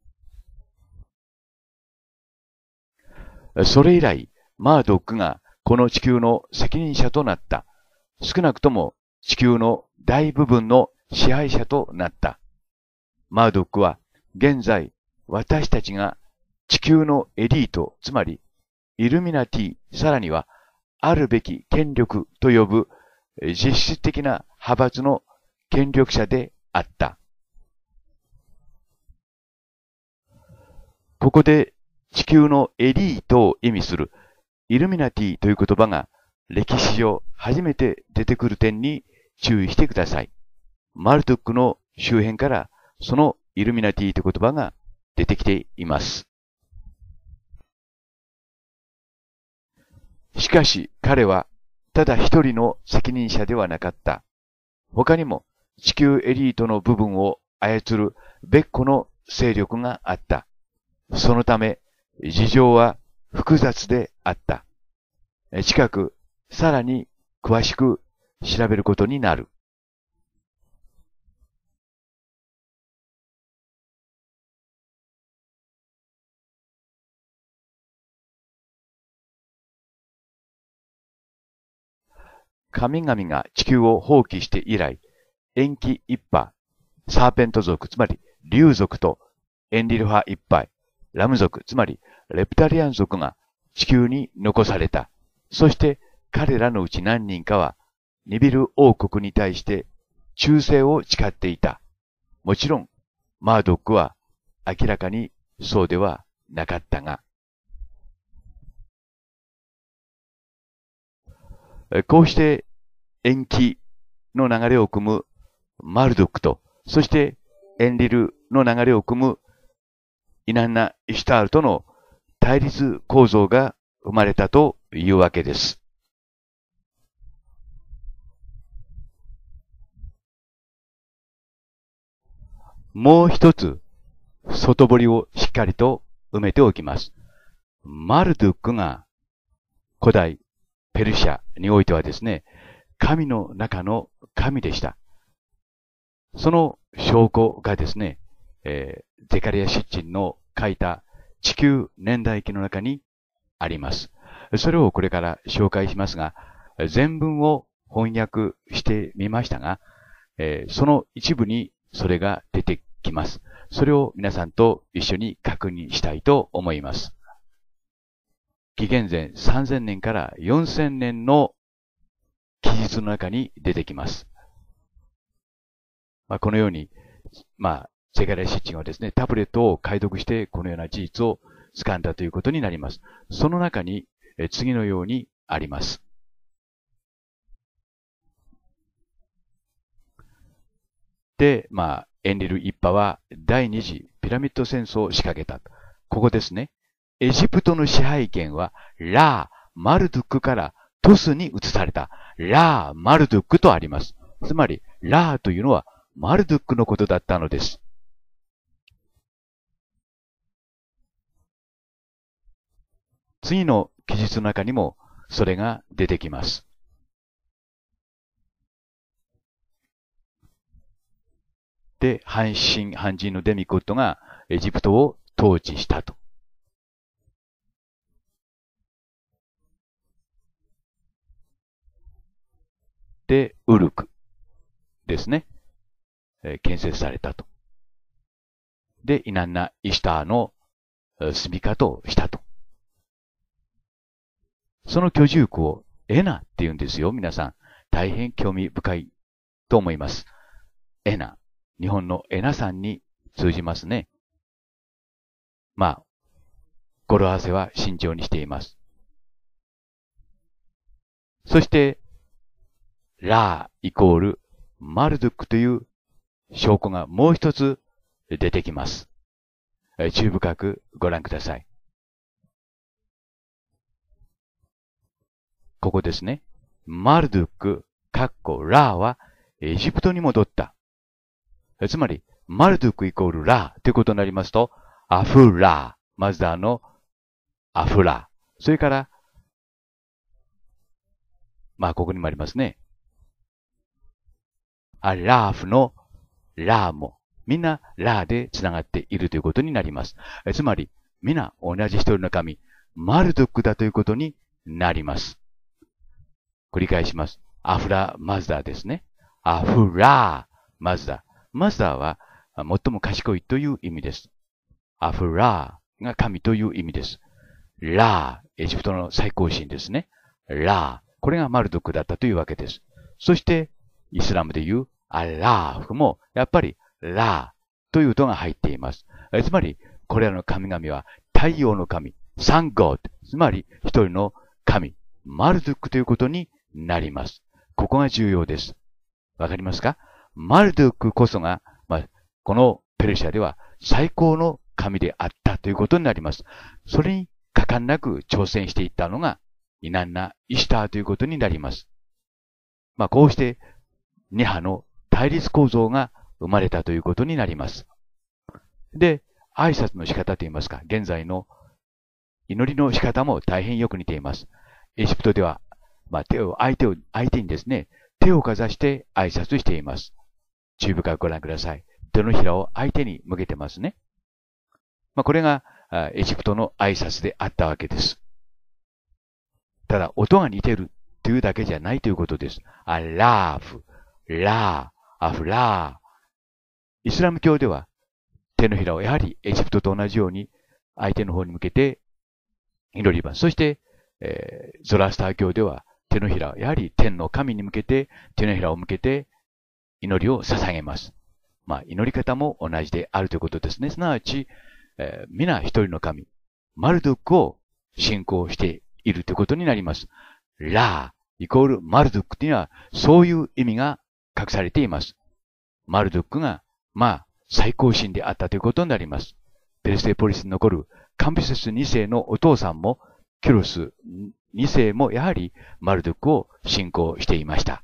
それ以来、マードックがこの地球の責任者となった。少なくとも地球の大部分の支配者となった。マードックは現在私たちが地球のエリート、つまりイルミナティ、さらにはあるべき権力と呼ぶ実質的な派閥の権力者であった。ここで地球のエリートを意味するイルミナティという言葉が歴史上初めて出てくる点に注意してください。マルドックの周辺からそのイルミナティという言葉が出てきています。しかし彼はただ一人の責任者ではなかった。他にも地球エリートの部分を操る別個の勢力があった。そのため事情は複雑であった。近くさらに詳しく調べることになる。神々が地球を放棄して以来、延期一派、サーペント族、つまり竜族とエンリル派一派、ラム族、つまりレプタリアン族が地球に残された。そして彼らのうち何人かはニビル王国に対して忠誠を誓っていた。もちろん、マードックは明らかにそうではなかったが、こうして延期の流れを組むマルドックと、そしてエンリルの流れを組むイナンナ・イシュタールとの対立構造が生まれたというわけです。もう一つ、外堀をしっかりと埋めておきます。マルドックが古代ペルシャにおいてはですね、神の中の神でした。その証拠がですね、えー、ゼカリア出陳の書いた地球年代記の中にあります。それをこれから紹介しますが、全文を翻訳してみましたが、えー、その一部にそれが出てきます。それを皆さんと一緒に確認したいと思います。紀元前さんぜんねんからよんせんねんの記述の中に出てきます。まあ、このように、まあ、ゼカリア出陳はですね、タブレットを解読してこのような事実を掴んだということになります。その中にえ次のようにあります。で、まあ、エンリル一派は第二次ピラミッド戦争を仕掛けた。ここですね。エジプトの支配権はラー・マルドゥックからトスに移された。ラー・マルドゥックとあります。つまり、ラーというのはマルドゥックのことだったのです。次の記述の中にもそれが出てきます。で、半神、半人のデミコットがエジプトを統治したと。で、ウルクですね。えー、建設されたと。で、イナンナ・イシュターの住みかとしたと。その居住区をエナって言うんですよ。皆さん、大変興味深いと思います。エナ。日本のエナさんに通じますね。まあ、語呂合わせは慎重にしています。そして、ラーイコールマルドゥックという証拠がもう一つ出てきます。注意深くご覧ください。ここですね。マルドゥック、カッコラーはエジプトに戻った。つまり、マルドゥックイコールラーということになりますと、アフラー、マズダーのアフラー。それから、まあ、ここにもありますね。アラーフのラーも、みんなラーで繋がっているということになります。つまり、みんな同じ一人の神、マルドゥックだということになります。繰り返します。アフラ・マズダーですね。アフラー・マズダー。マズダーは最も賢いという意味です。アフラーが神という意味です。ラー、エジプトの最高神ですね。ラー、これがマルドックだったというわけです。そして、イスラムでいうアラーフも、やっぱりラーという音が入っています。つまり、これらの神々は太陽の神、サンゴッド、つまり一人の神、マルドゥックということになります。ここが重要です。わかりますか？マルドゥックこそが、まあ、このペルシャでは最高の神であったということになります。それに果敢なく挑戦していったのが、イナンナ・イシュターということになります。まあ、こうして、に派の対立構造が生まれたということになります。で、挨拶の仕方といいますか、現在の祈りの仕方も大変よく似ています。エジプトでは、まあ、手を、相手を、相手にですね、手をかざして挨拶しています。注意深くご覧ください。手のひらを相手に向けてますね。まあ、これがエジプトの挨拶であったわけです。ただ、音が似てるというだけじゃないということです。アラーフ、ラー、アフラー。イスラム教では手のひらをやはりエジプトと同じように相手の方に向けて祈ります。そして、えー、ゾラスター教では手のひらをやはり天の神に向けて手のひらを向けて祈りを捧げます。まあ、祈り方も同じであるということですね。すなわち、えー、皆一人の神、マルドックを信仰しているということになります。ラーイコールマルドックというのはそういう意味が隠されています。マルドックが、まあ、最高神であったということになります。ペルセポリスに残るカンビセスに世のお父さんも、キュロスに世もやはりマルドックを信仰していました。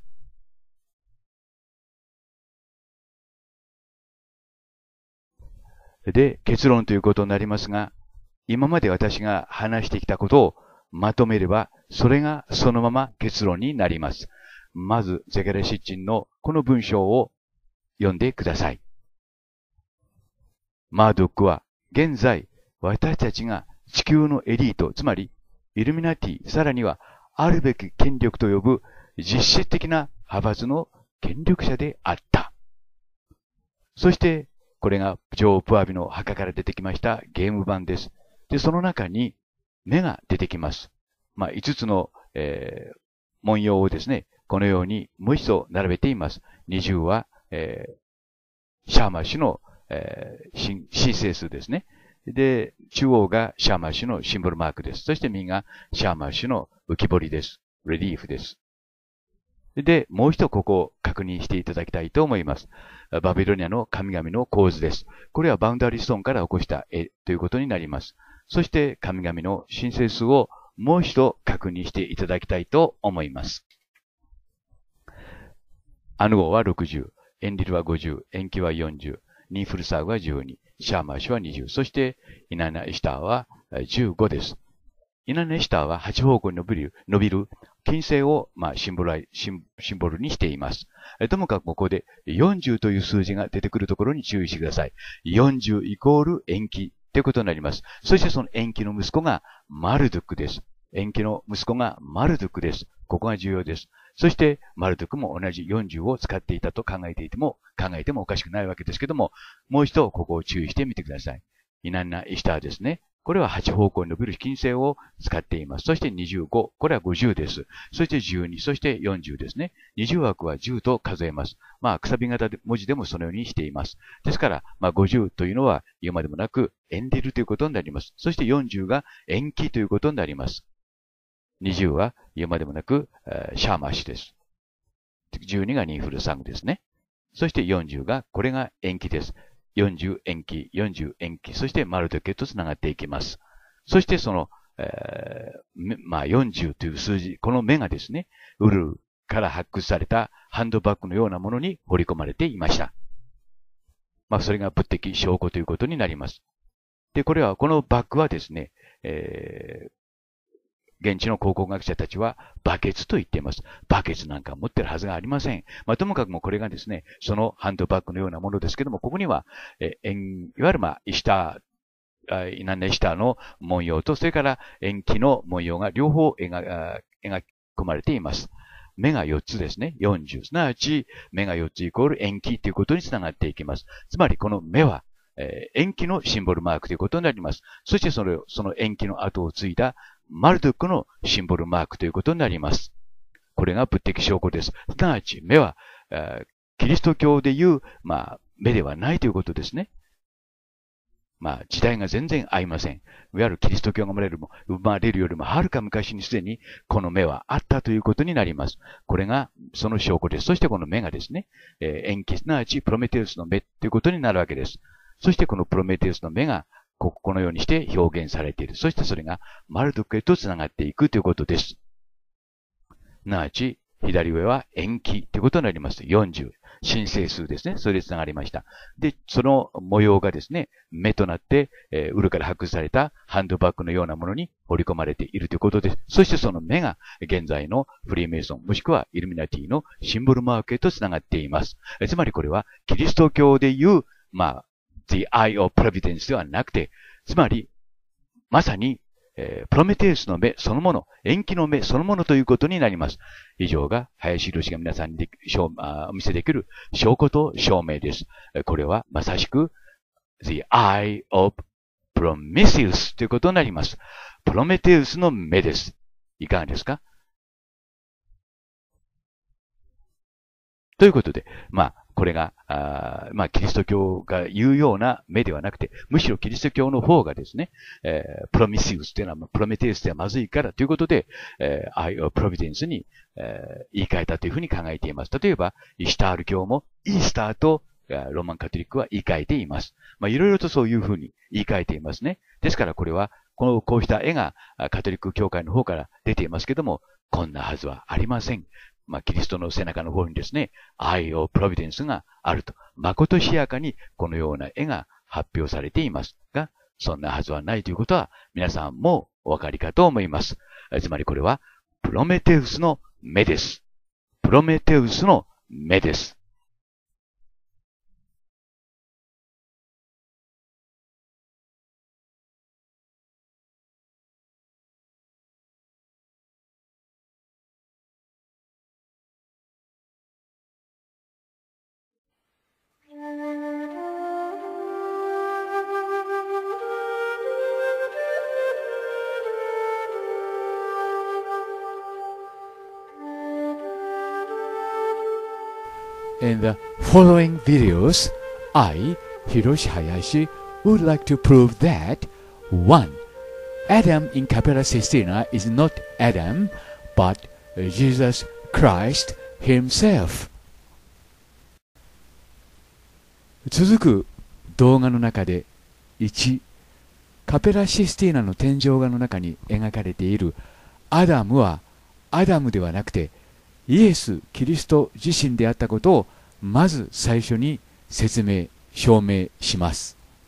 で、結論ということになりますが、今まで私が話してきたことをまとめれば、それがそのまま結論になります。まず、ゼケレシッチンのこの文章を読んでください。マードックは、現在、私たちが地球のエリート、つまり、イルミナティ、さらには、あるべき権力と呼ぶ実質的な派閥の権力者であった。そして、これが女王プアビの墓から出てきましたゲーム版です。で、その中に目が出てきます。まあ、いつつの、えー、文様をですね、このようにもう一度並べています。にじゅうは、えー、シャーマー氏の、えー、シーセースですね。で、中央がシャーマー氏のシンボルマークです。そして右がシャーマー氏の浮き彫りです。レリーフです。で、もう一度ここを確認していただきたいと思います。バビロニアの神々の構図です。これはバウンダリーストーンから起こした絵ということになります。そして神々の神聖数をもう一度確認していただきたいと思います。アヌゴーはろくじゅう、エンリルはごじゅう、エンキはよんじゅう、ニーフルサーグはじゅうに、シャーマーシュはにじゅう、そしてイナナ・イシターはじゅうごです。イナナ・イシターははち方向に伸びる、伸びる金星を、まあ、シンボル、シンボルにしています。ともかくここでよんじゅうという数字が出てくるところに注意してください。よんじゅうイコール延期ということになります。そしてその延期の息子がマルドゥクです。延期の息子がマルドゥクです。ここが重要です。そしてマルドゥクも同じよんじゅうを使っていたと考えていても、考えてもおかしくないわけですけども、もう一度ここを注意してみてください。イナンナ・イシターですね。これははち方向に伸びる金星を使っています。そしてにじゅうご、これはごじゅうです。そしてじゅうに、そしてよんじゅうですね。にじゅう枠はじゅうと数えます。まあ、くさび型文字でもそのようにしています。ですから、まあ、ごじゅうというのは言うまでもなく、エンディルということになります。そしてよんじゅうが延期ということになります。にじゅうは言うまでもなく、シャーマーシです。じゅうにがニーフルサングですね。そしてよんじゅうが、これが延期です。よんじゅう延期、よんじゅう延期、そしてマルドゥケとつながっていきます。そしてその、えー、まあよんじゅうという数字、この目がですね、ウルルから発掘されたハンドバッグのようなものに彫り込まれていました。まあそれが物的証拠ということになります。で、これは、このバッグはですね、えー現地の考古学者たちはバケツと言っています。バケツなんか持ってるはずがありません。まあ、ともかくもこれがですね、そのハンドバッグのようなものですけども、ここには、えいわゆるまあ、イシター、イナネシターの文様と、それから延期の文様が両方描き込まれています。目がよっつですね。よんじゅう。すなわち、目がよっつイコール延期ということにつながっていきます。つまり、この目は、えー、延期のシンボルマークということになります。そしてその、その延期の後を継いだマルドゥクのシンボルマークということになります。これが物的証拠です。すなわち、目は、キリスト教でいう、まあ、目ではないということですね。 まあ、時代が全然合いません。いわゆるキリスト教が生まれるも、生まれるよりもはるか昔にすでにこの目はあったということになります。これがその証拠です。そしてこの目がですね、えー、延期すなわちプロメテウスの目ということになるわけです。そしてこのプロメテウスの目がここのようにして表現されている。そしてそれがマルドックへとつながっていくということです。すなわち、左上は延期ということになります。よんじゅう。申請数ですね。それで繋がりました。で、その模様がですね、目となって、えー、ウルから発掘されたハンドバッグのようなものに彫り込まれているということです。そしてその目が現在のフリーメイソン、もしくはイルミナティのシンボルマークへと繋がっています。えつまりこれはキリスト教でいう、まあ、The Eye of Providence ではなくて、つまり、まさに、えー、プロメテウスの目そのもの、延期の目そのものということになります。以上が林博士が皆さんにでお見せできる証拠と証明です。これはまさしく The Eye of Prometheus ということになります。プロメテウスの目です。いかがですか？ということで、まあ、これが、あまあ、キリスト教が言うような目ではなくて、むしろキリスト教の方がですね、えー、プロミシウスというのは、プロメテウスではまずいからということで、えー、アイオプロビデンスに、えー、言い換えたというふうに考えています。例えば、イシュタール教もイースターとローマンカトリックは言い換えています。まあ、いろいろとそういうふうに言い換えていますね。ですからこれは、この、こうした絵がカトリック教会の方から出ていますけども、こんなはずはありません。まあ、キリストの背中の方にですね、愛をプロビデンスがあると。誠しやかにこのような絵が発表されていますが、そんなはずはないということは皆さんもお分かりかと思います。つまりこれはプロメテウスの目です。プロメテウスの目です。In the following videos, I, Hiroshi Hayashi, would like to prove that one. Adam in Capella Sistina is not Adam, but Jesus Christ Himself. 続く動画の中でいち、カペラシスティーナの天井画の中に描かれているアダムはアダムではなくてイエス・キリスト自身であったことをまず最初に説明、証明します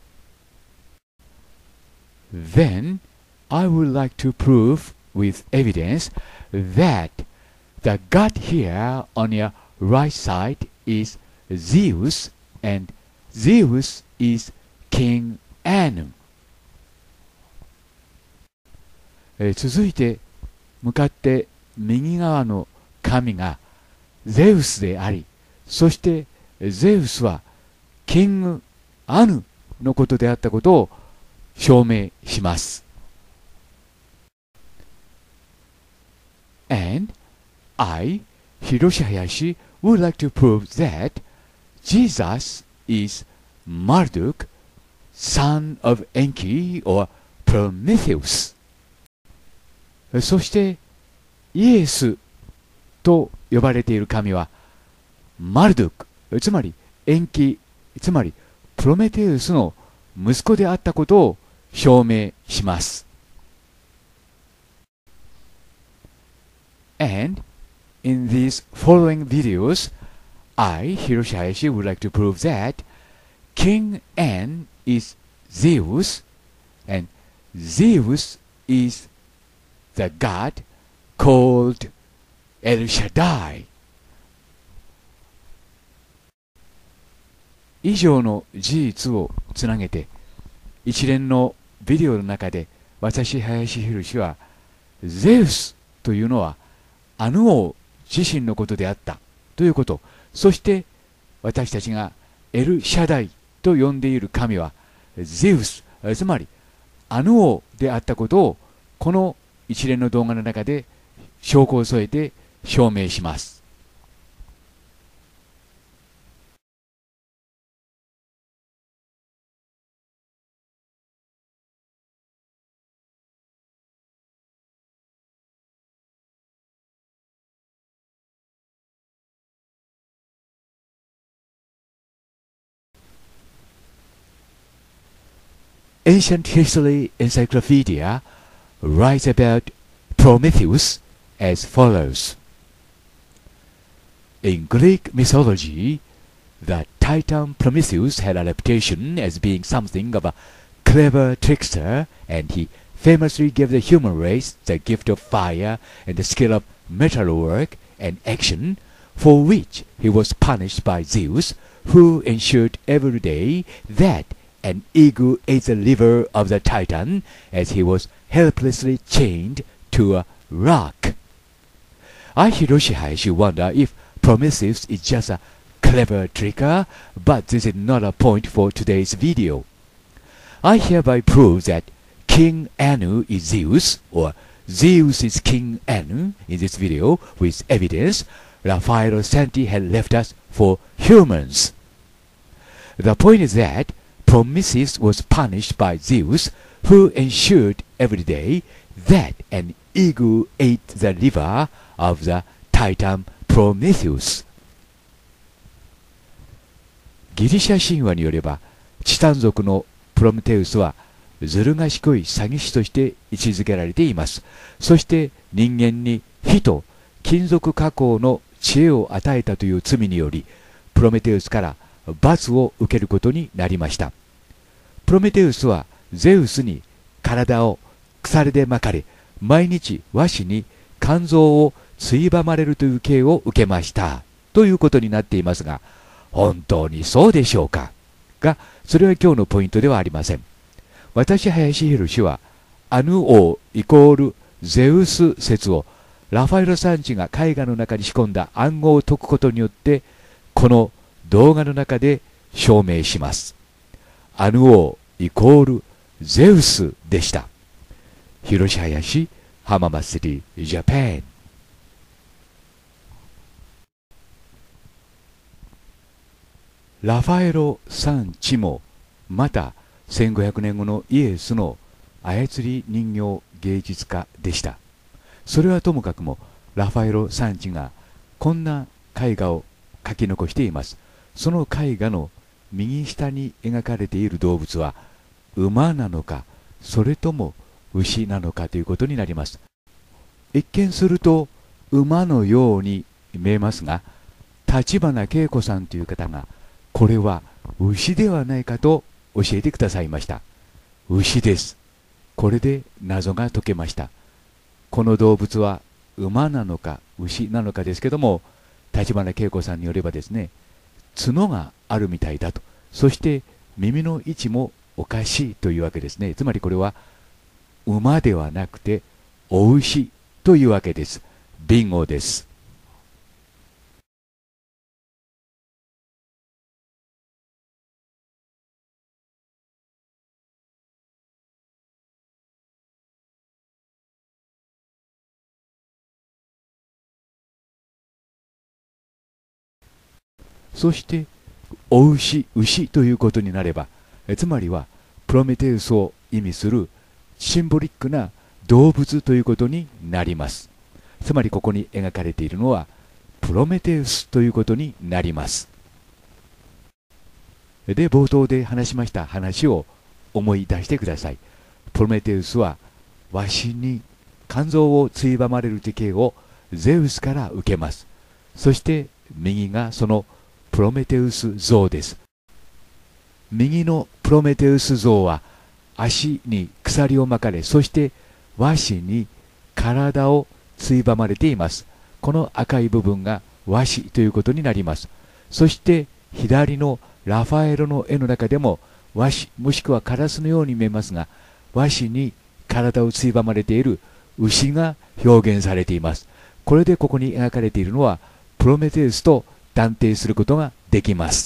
。Then, I would like to prove with evidence that the God here on your right side is Zeus and Zeus is King Anu. 続いて向かって右側の神がゼウスであり、そしてゼウスはキングアヌのことであったことを証明します。And I, Hiroshi Hayashi, would like to prove that Jesus is Marduk, son of Enki or Prometheus. そしてイエスと呼ばれている神はマルドゥク、つまり延期、つまりプロメテウスの息子であったことを証明します。And in these following videos, I, Hiroshi Hayashi, would like to prove that King N is Zeus, and Zeus is the god called El Shaddai. 以上の事実をつなげて一連のビデオの中で私林博はゼウスというのはアヌ王自身のことであったということ、そして私たちがエルシャダイと呼んでいる神はゼウス、つまりアヌ王であったことをこの一連の動画の中で証拠を添えて証明します。 Ancient History Encyclopedia writes about Prometheus as follows. In Greek mythology, the Titan Prometheus had a reputation as being something of a clever trickster, and he famously gave the human race the gift of fire and the skill of metalwork and action, for which he was punished by Zeus, who ensured every day that an eagle ate the liver of the Titan as he was helplessly chained to a rock. I, Hiroshi Hayashi, wonder if Prometheus is just a clever tricker, but this is not a point for today's video. I hereby prove that King Anu is Zeus, or Zeus is King Anu in this video with evidence Raffaello Santi had left us for humans. The point is that Prometheus was punished by Zeus, who ensured every day that an eagle ate the liver of the Titan Prometheus. ギリシャ神話によれば、チタン族のプロメテウスはずる賢い詐欺師として位置づけられています。そして人間に火と金属加工の知恵を与えたという罪により、プロメテウスから罰を受けることになりました。プロメテウスはゼウスに体を鎖で巻かれ、毎日和紙に肝臓をついばまれるという刑を受けましたということになっていますが、本当にそうでしょうかが、それは今日のポイントではありません。私、林博はアヌ王イコールゼウス説をラファエロサンチが絵画の中に仕込んだ暗号を解くことによってこの動画の中で証明します。アヌ王イコールゼウスでした。広志林浜祭りジャパン。ラファエロ・サンチもまたせんごひゃくねんごのイエスの操り人形芸術家でした。それはともかくもラファエロ・サンチがこんな絵画を描き残しています。その絵画の右下に描かれている動物は馬なのかそれとも牛なのかということになります。一見すると馬のように見えますが、立花恵子さんという方がこれは牛ではないかと教えてくださいました。牛です。これで謎が解けました。この動物は馬なのか牛なのかですけども、立花恵子さんによればですね、角があるみたいだと。そして耳の位置もおかしいというわけですね。つまりこれは馬ではなくてお牛というわけです。ビンゴです。そしてお牛、牛ということになれば、つまりはプロメテウスを意味するシンボリックな動物ということになります。つまりここに描かれているのはプロメテウスということになります。で、冒頭で話しました話を思い出してください。プロメテウスはわしに肝臓をついばまれる刑をゼウスから受けます。そして右がそのプロメテウス像です。右のプロメテウス像は足に鎖を巻かれ、そして和紙に体をついばまれています。この赤い部分が和紙ということになります。そして左のラファエロの絵の中でも和紙もしくはカラスのように見えますが、和紙に体をついばまれている牛が表現されています。これでここに描かれているのはプロメテウスと断定することができます。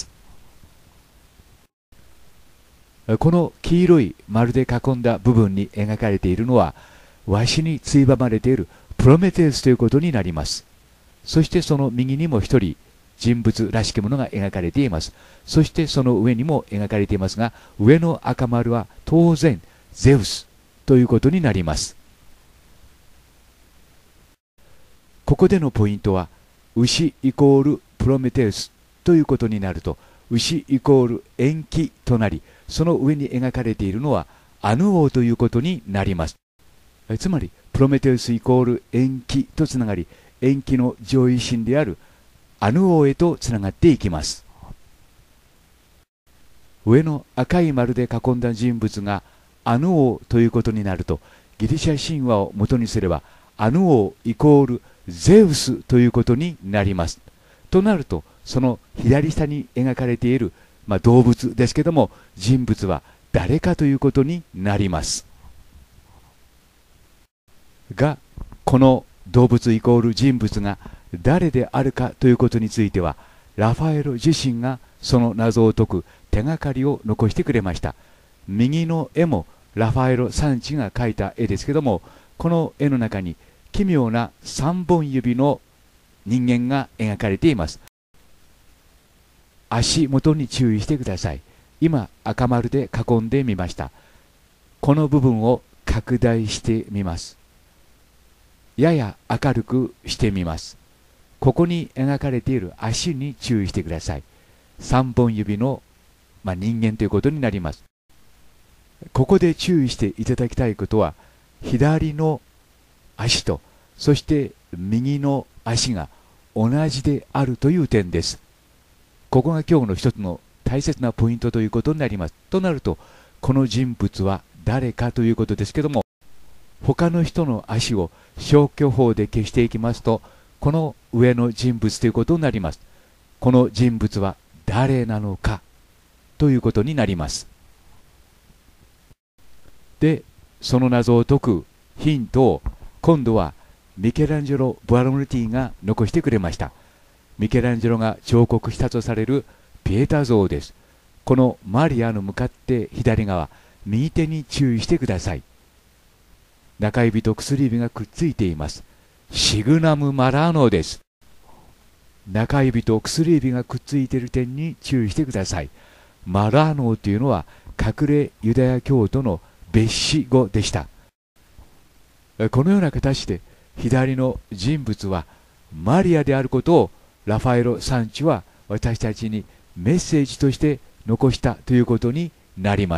この黄色い丸で囲んだ部分に描かれているのはわしについばまれているプロメテウスということになります。そしてその右にも一人人物らしきものが描かれています。そしてその上にも描かれていますが、上の赤丸は当然ゼウスということになります。ここでのポイントは牛イコールプロメテウスということになると、牛イコール延期となり、その上に描かれているのはアヌ王ということになります。つまりプロメテウスイコール延期とつながり、延期の上位神であるアヌ王へとつながっていきます。上の赤い丸で囲んだ人物がアヌ王ということになると、ギリシャ神話を元にすればアヌ王イコールゼウスということになります。となると、その左下に描かれている、まあ、動物ですけども、人物は誰かということになります。が、この動物イコール人物が誰であるかということについては、ラファエロ自身がその謎を解く手がかりを残してくれました。右の絵もラファエロ産地が描いた絵ですけども、この絵の中に奇妙な三本指の人間が描かれています。足元に注意してください。今赤丸で囲んでみました。この部分を拡大してみます。やや明るくしてみます。ここに描かれている足に注意してください。三本指の、まあ、人間ということになります。ここで注意していただきたいことは、左の足とそして右の足が同じであるという点です。ここが今日の一つの大切なポイントということになります。となると、この人物は誰かということですけども、他の人の足を消去法で消していきますと、この上の人物ということになります。この人物は誰なのかということになります。で、その謎を解くヒントを今度はミケランジェロ・ブアロムルティが残してくれました。ミケランジェロが彫刻したとされるピエタ像です。このマリアの向かって左側、右手に注意してください。中指と薬指がくっついています。シグナム・マラーノです。中指と薬指がくっついている点に注意してください。マラーノというのは隠れユダヤ教徒の別紙語でした。このような形で左の人物はマリアであることをラファエロ産地は私たちにメッセージとして残したということになります。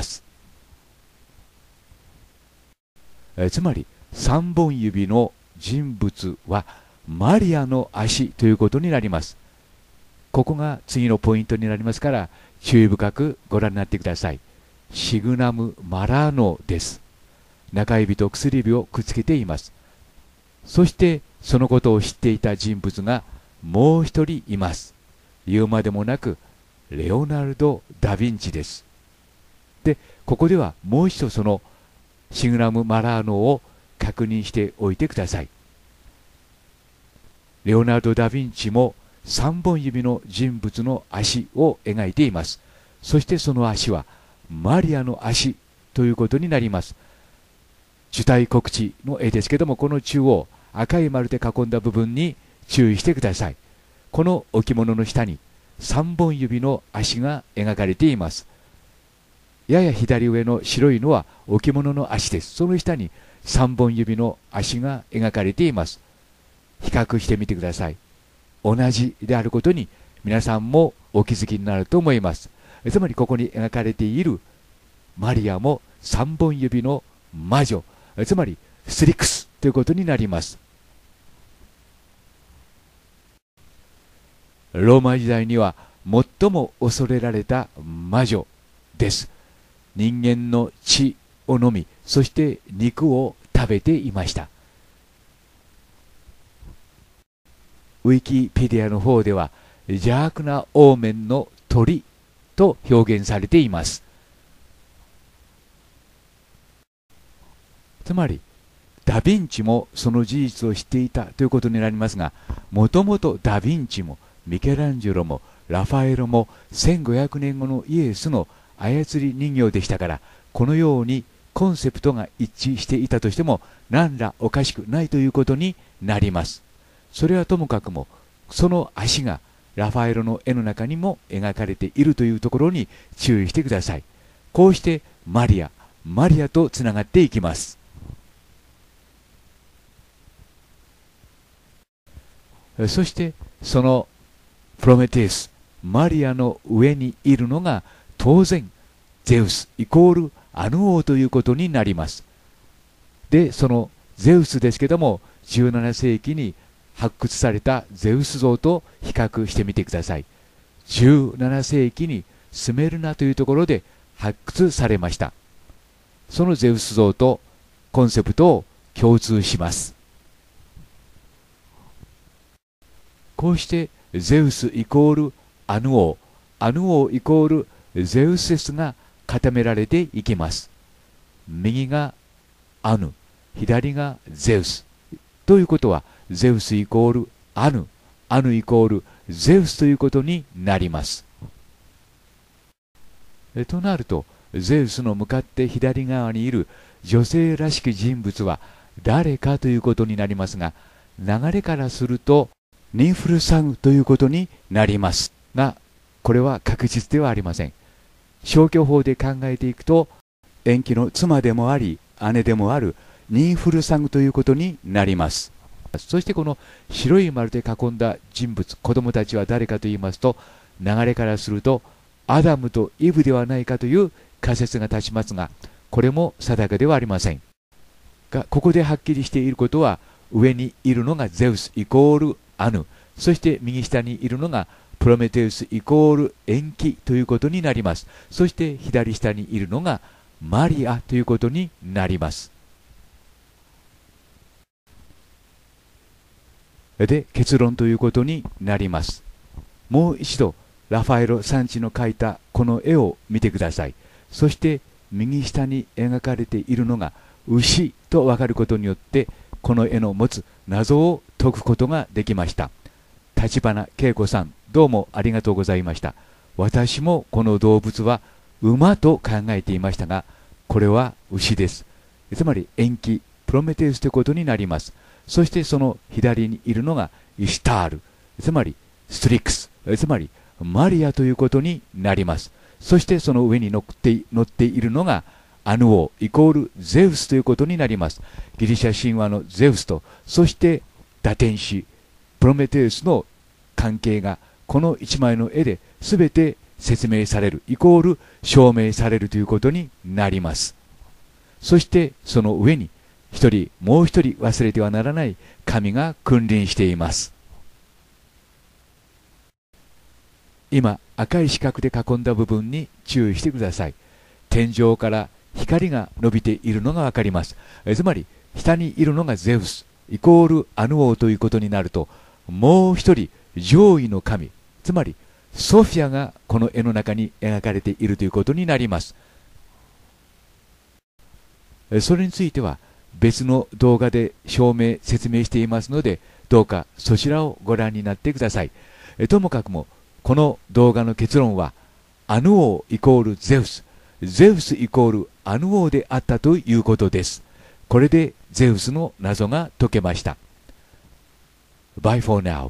えつまり三本指の人物はマリアの足ということになります。ここが次のポイントになりますから、注意深くご覧になってください。シグナム・マラーノです。中指と薬指をくっつけています。そしてそのことを知っていた人物がもう一人います。言うまでもなくレオナルド・ダ・ヴィンチです。で、ここではもう一度そのシグナム・マラーノを確認しておいてください。レオナルド・ダ・ヴィンチも三本指の人物の足を描いています。そしてその足はマリアの足ということになります。受胎告知の絵ですけども、この中央赤い丸で囲んだ部分に注意してください。この置物の下に三本指の足が描かれています。やや左上の白いのは置物の足です。その下に三本指の足が描かれています。比較してみてください。同じであることに皆さんもお気づきになると思います。つまりここに描かれているマリアも三本指の魔女、つまりスリクスということになります。ローマ時代には最も恐れられた魔女です。人間の血を飲み、そして肉を食べていました。ウィキペディアの方では邪悪なオーメンの鳥と表現されています。つまりダ・ヴィンチもその事実を知っていたということになりますが、もともとダ・ヴィンチもミケランジェロもラファエロもせんごひゃくねんごのイエスの操り人形でしたから、このようにコンセプトが一致していたとしても何らおかしくないということになります。それはともかくも、その足がラファエロの絵の中にも描かれているというところに注意してください。こうしてマリアマリアとつながっていきます。そしてそのプロメテウスマリアの上にいるのが当然ゼウスイコールアヌ王ということになります。で、そのゼウスですけども、じゅうなな世紀に発掘されたゼウス像と比較してみてください。じゅうなな世紀にスメルナというところで発掘されました。そのゼウス像とコンセプトを共通します。こうしてゼウスイコールアヌ王、アヌ王イコールゼウス説が固められていきます。右がアヌ、左がゼウスということは、ゼウスイコールアヌ、アヌイコールゼウスということになります。えとなると、ゼウスの向かって左側にいる女性らしき人物は誰かということになりますが、流れからするとニンフルサグということになりますが、これは確実ではありません。消去法で考えていくと、延期の妻でもあり姉でもあるニンフルサグということになります。そしてこの白い丸で囲んだ人物、子供たちは誰かと言いますと、流れからするとアダムとイブではないかという仮説が立ちますが、これも定かではありませんが、ここではっきりしていることは、上にいるのがゼウスイコールアヌ、そして右下にいるのがプロメテウスイコール延期ということになります。そして左下にいるのがマリアということになります。で、結論ということになります。もう一度ラファエロ・サンチの描いたこの絵を見てください。そして右下に描かれているのが牛と分かることによって、この絵の持つ謎を解くことができました。立花恵子さん、どうもありがとうございました。私もこの動物は馬と考えていましたが、これは牛です。つまり延期、プロメテウスということになります。そしてその左にいるのがイシュタール、つまりストリックス、つまりマリアということになります。そしてその上に乗って乗っているのがアヌ王イコールゼウスということになります。ギリシャ神話のゼウスと、そして堕天使プロメテウスの関係がこの一枚の絵で全て説明される、イコール証明されるということになります。そしてその上に一人もう一人忘れてはならない神が君臨しています。今赤い四角で囲んだ部分に注意してください。天井から光が伸びているのが分かります。えつまり下にいるのがゼウスイコールアヌ王ということになると、もう一人上位の神、つまりソフィアがこの絵の中に描かれているということになります。それについては別の動画で証明説明していますので、どうかそちらをご覧になってください。ともかくもこの動画の結論は、アヌ王イコールゼウス、ゼウスイコールアヌ王であったということです。これでゼウスの謎が解けました。Bye for now.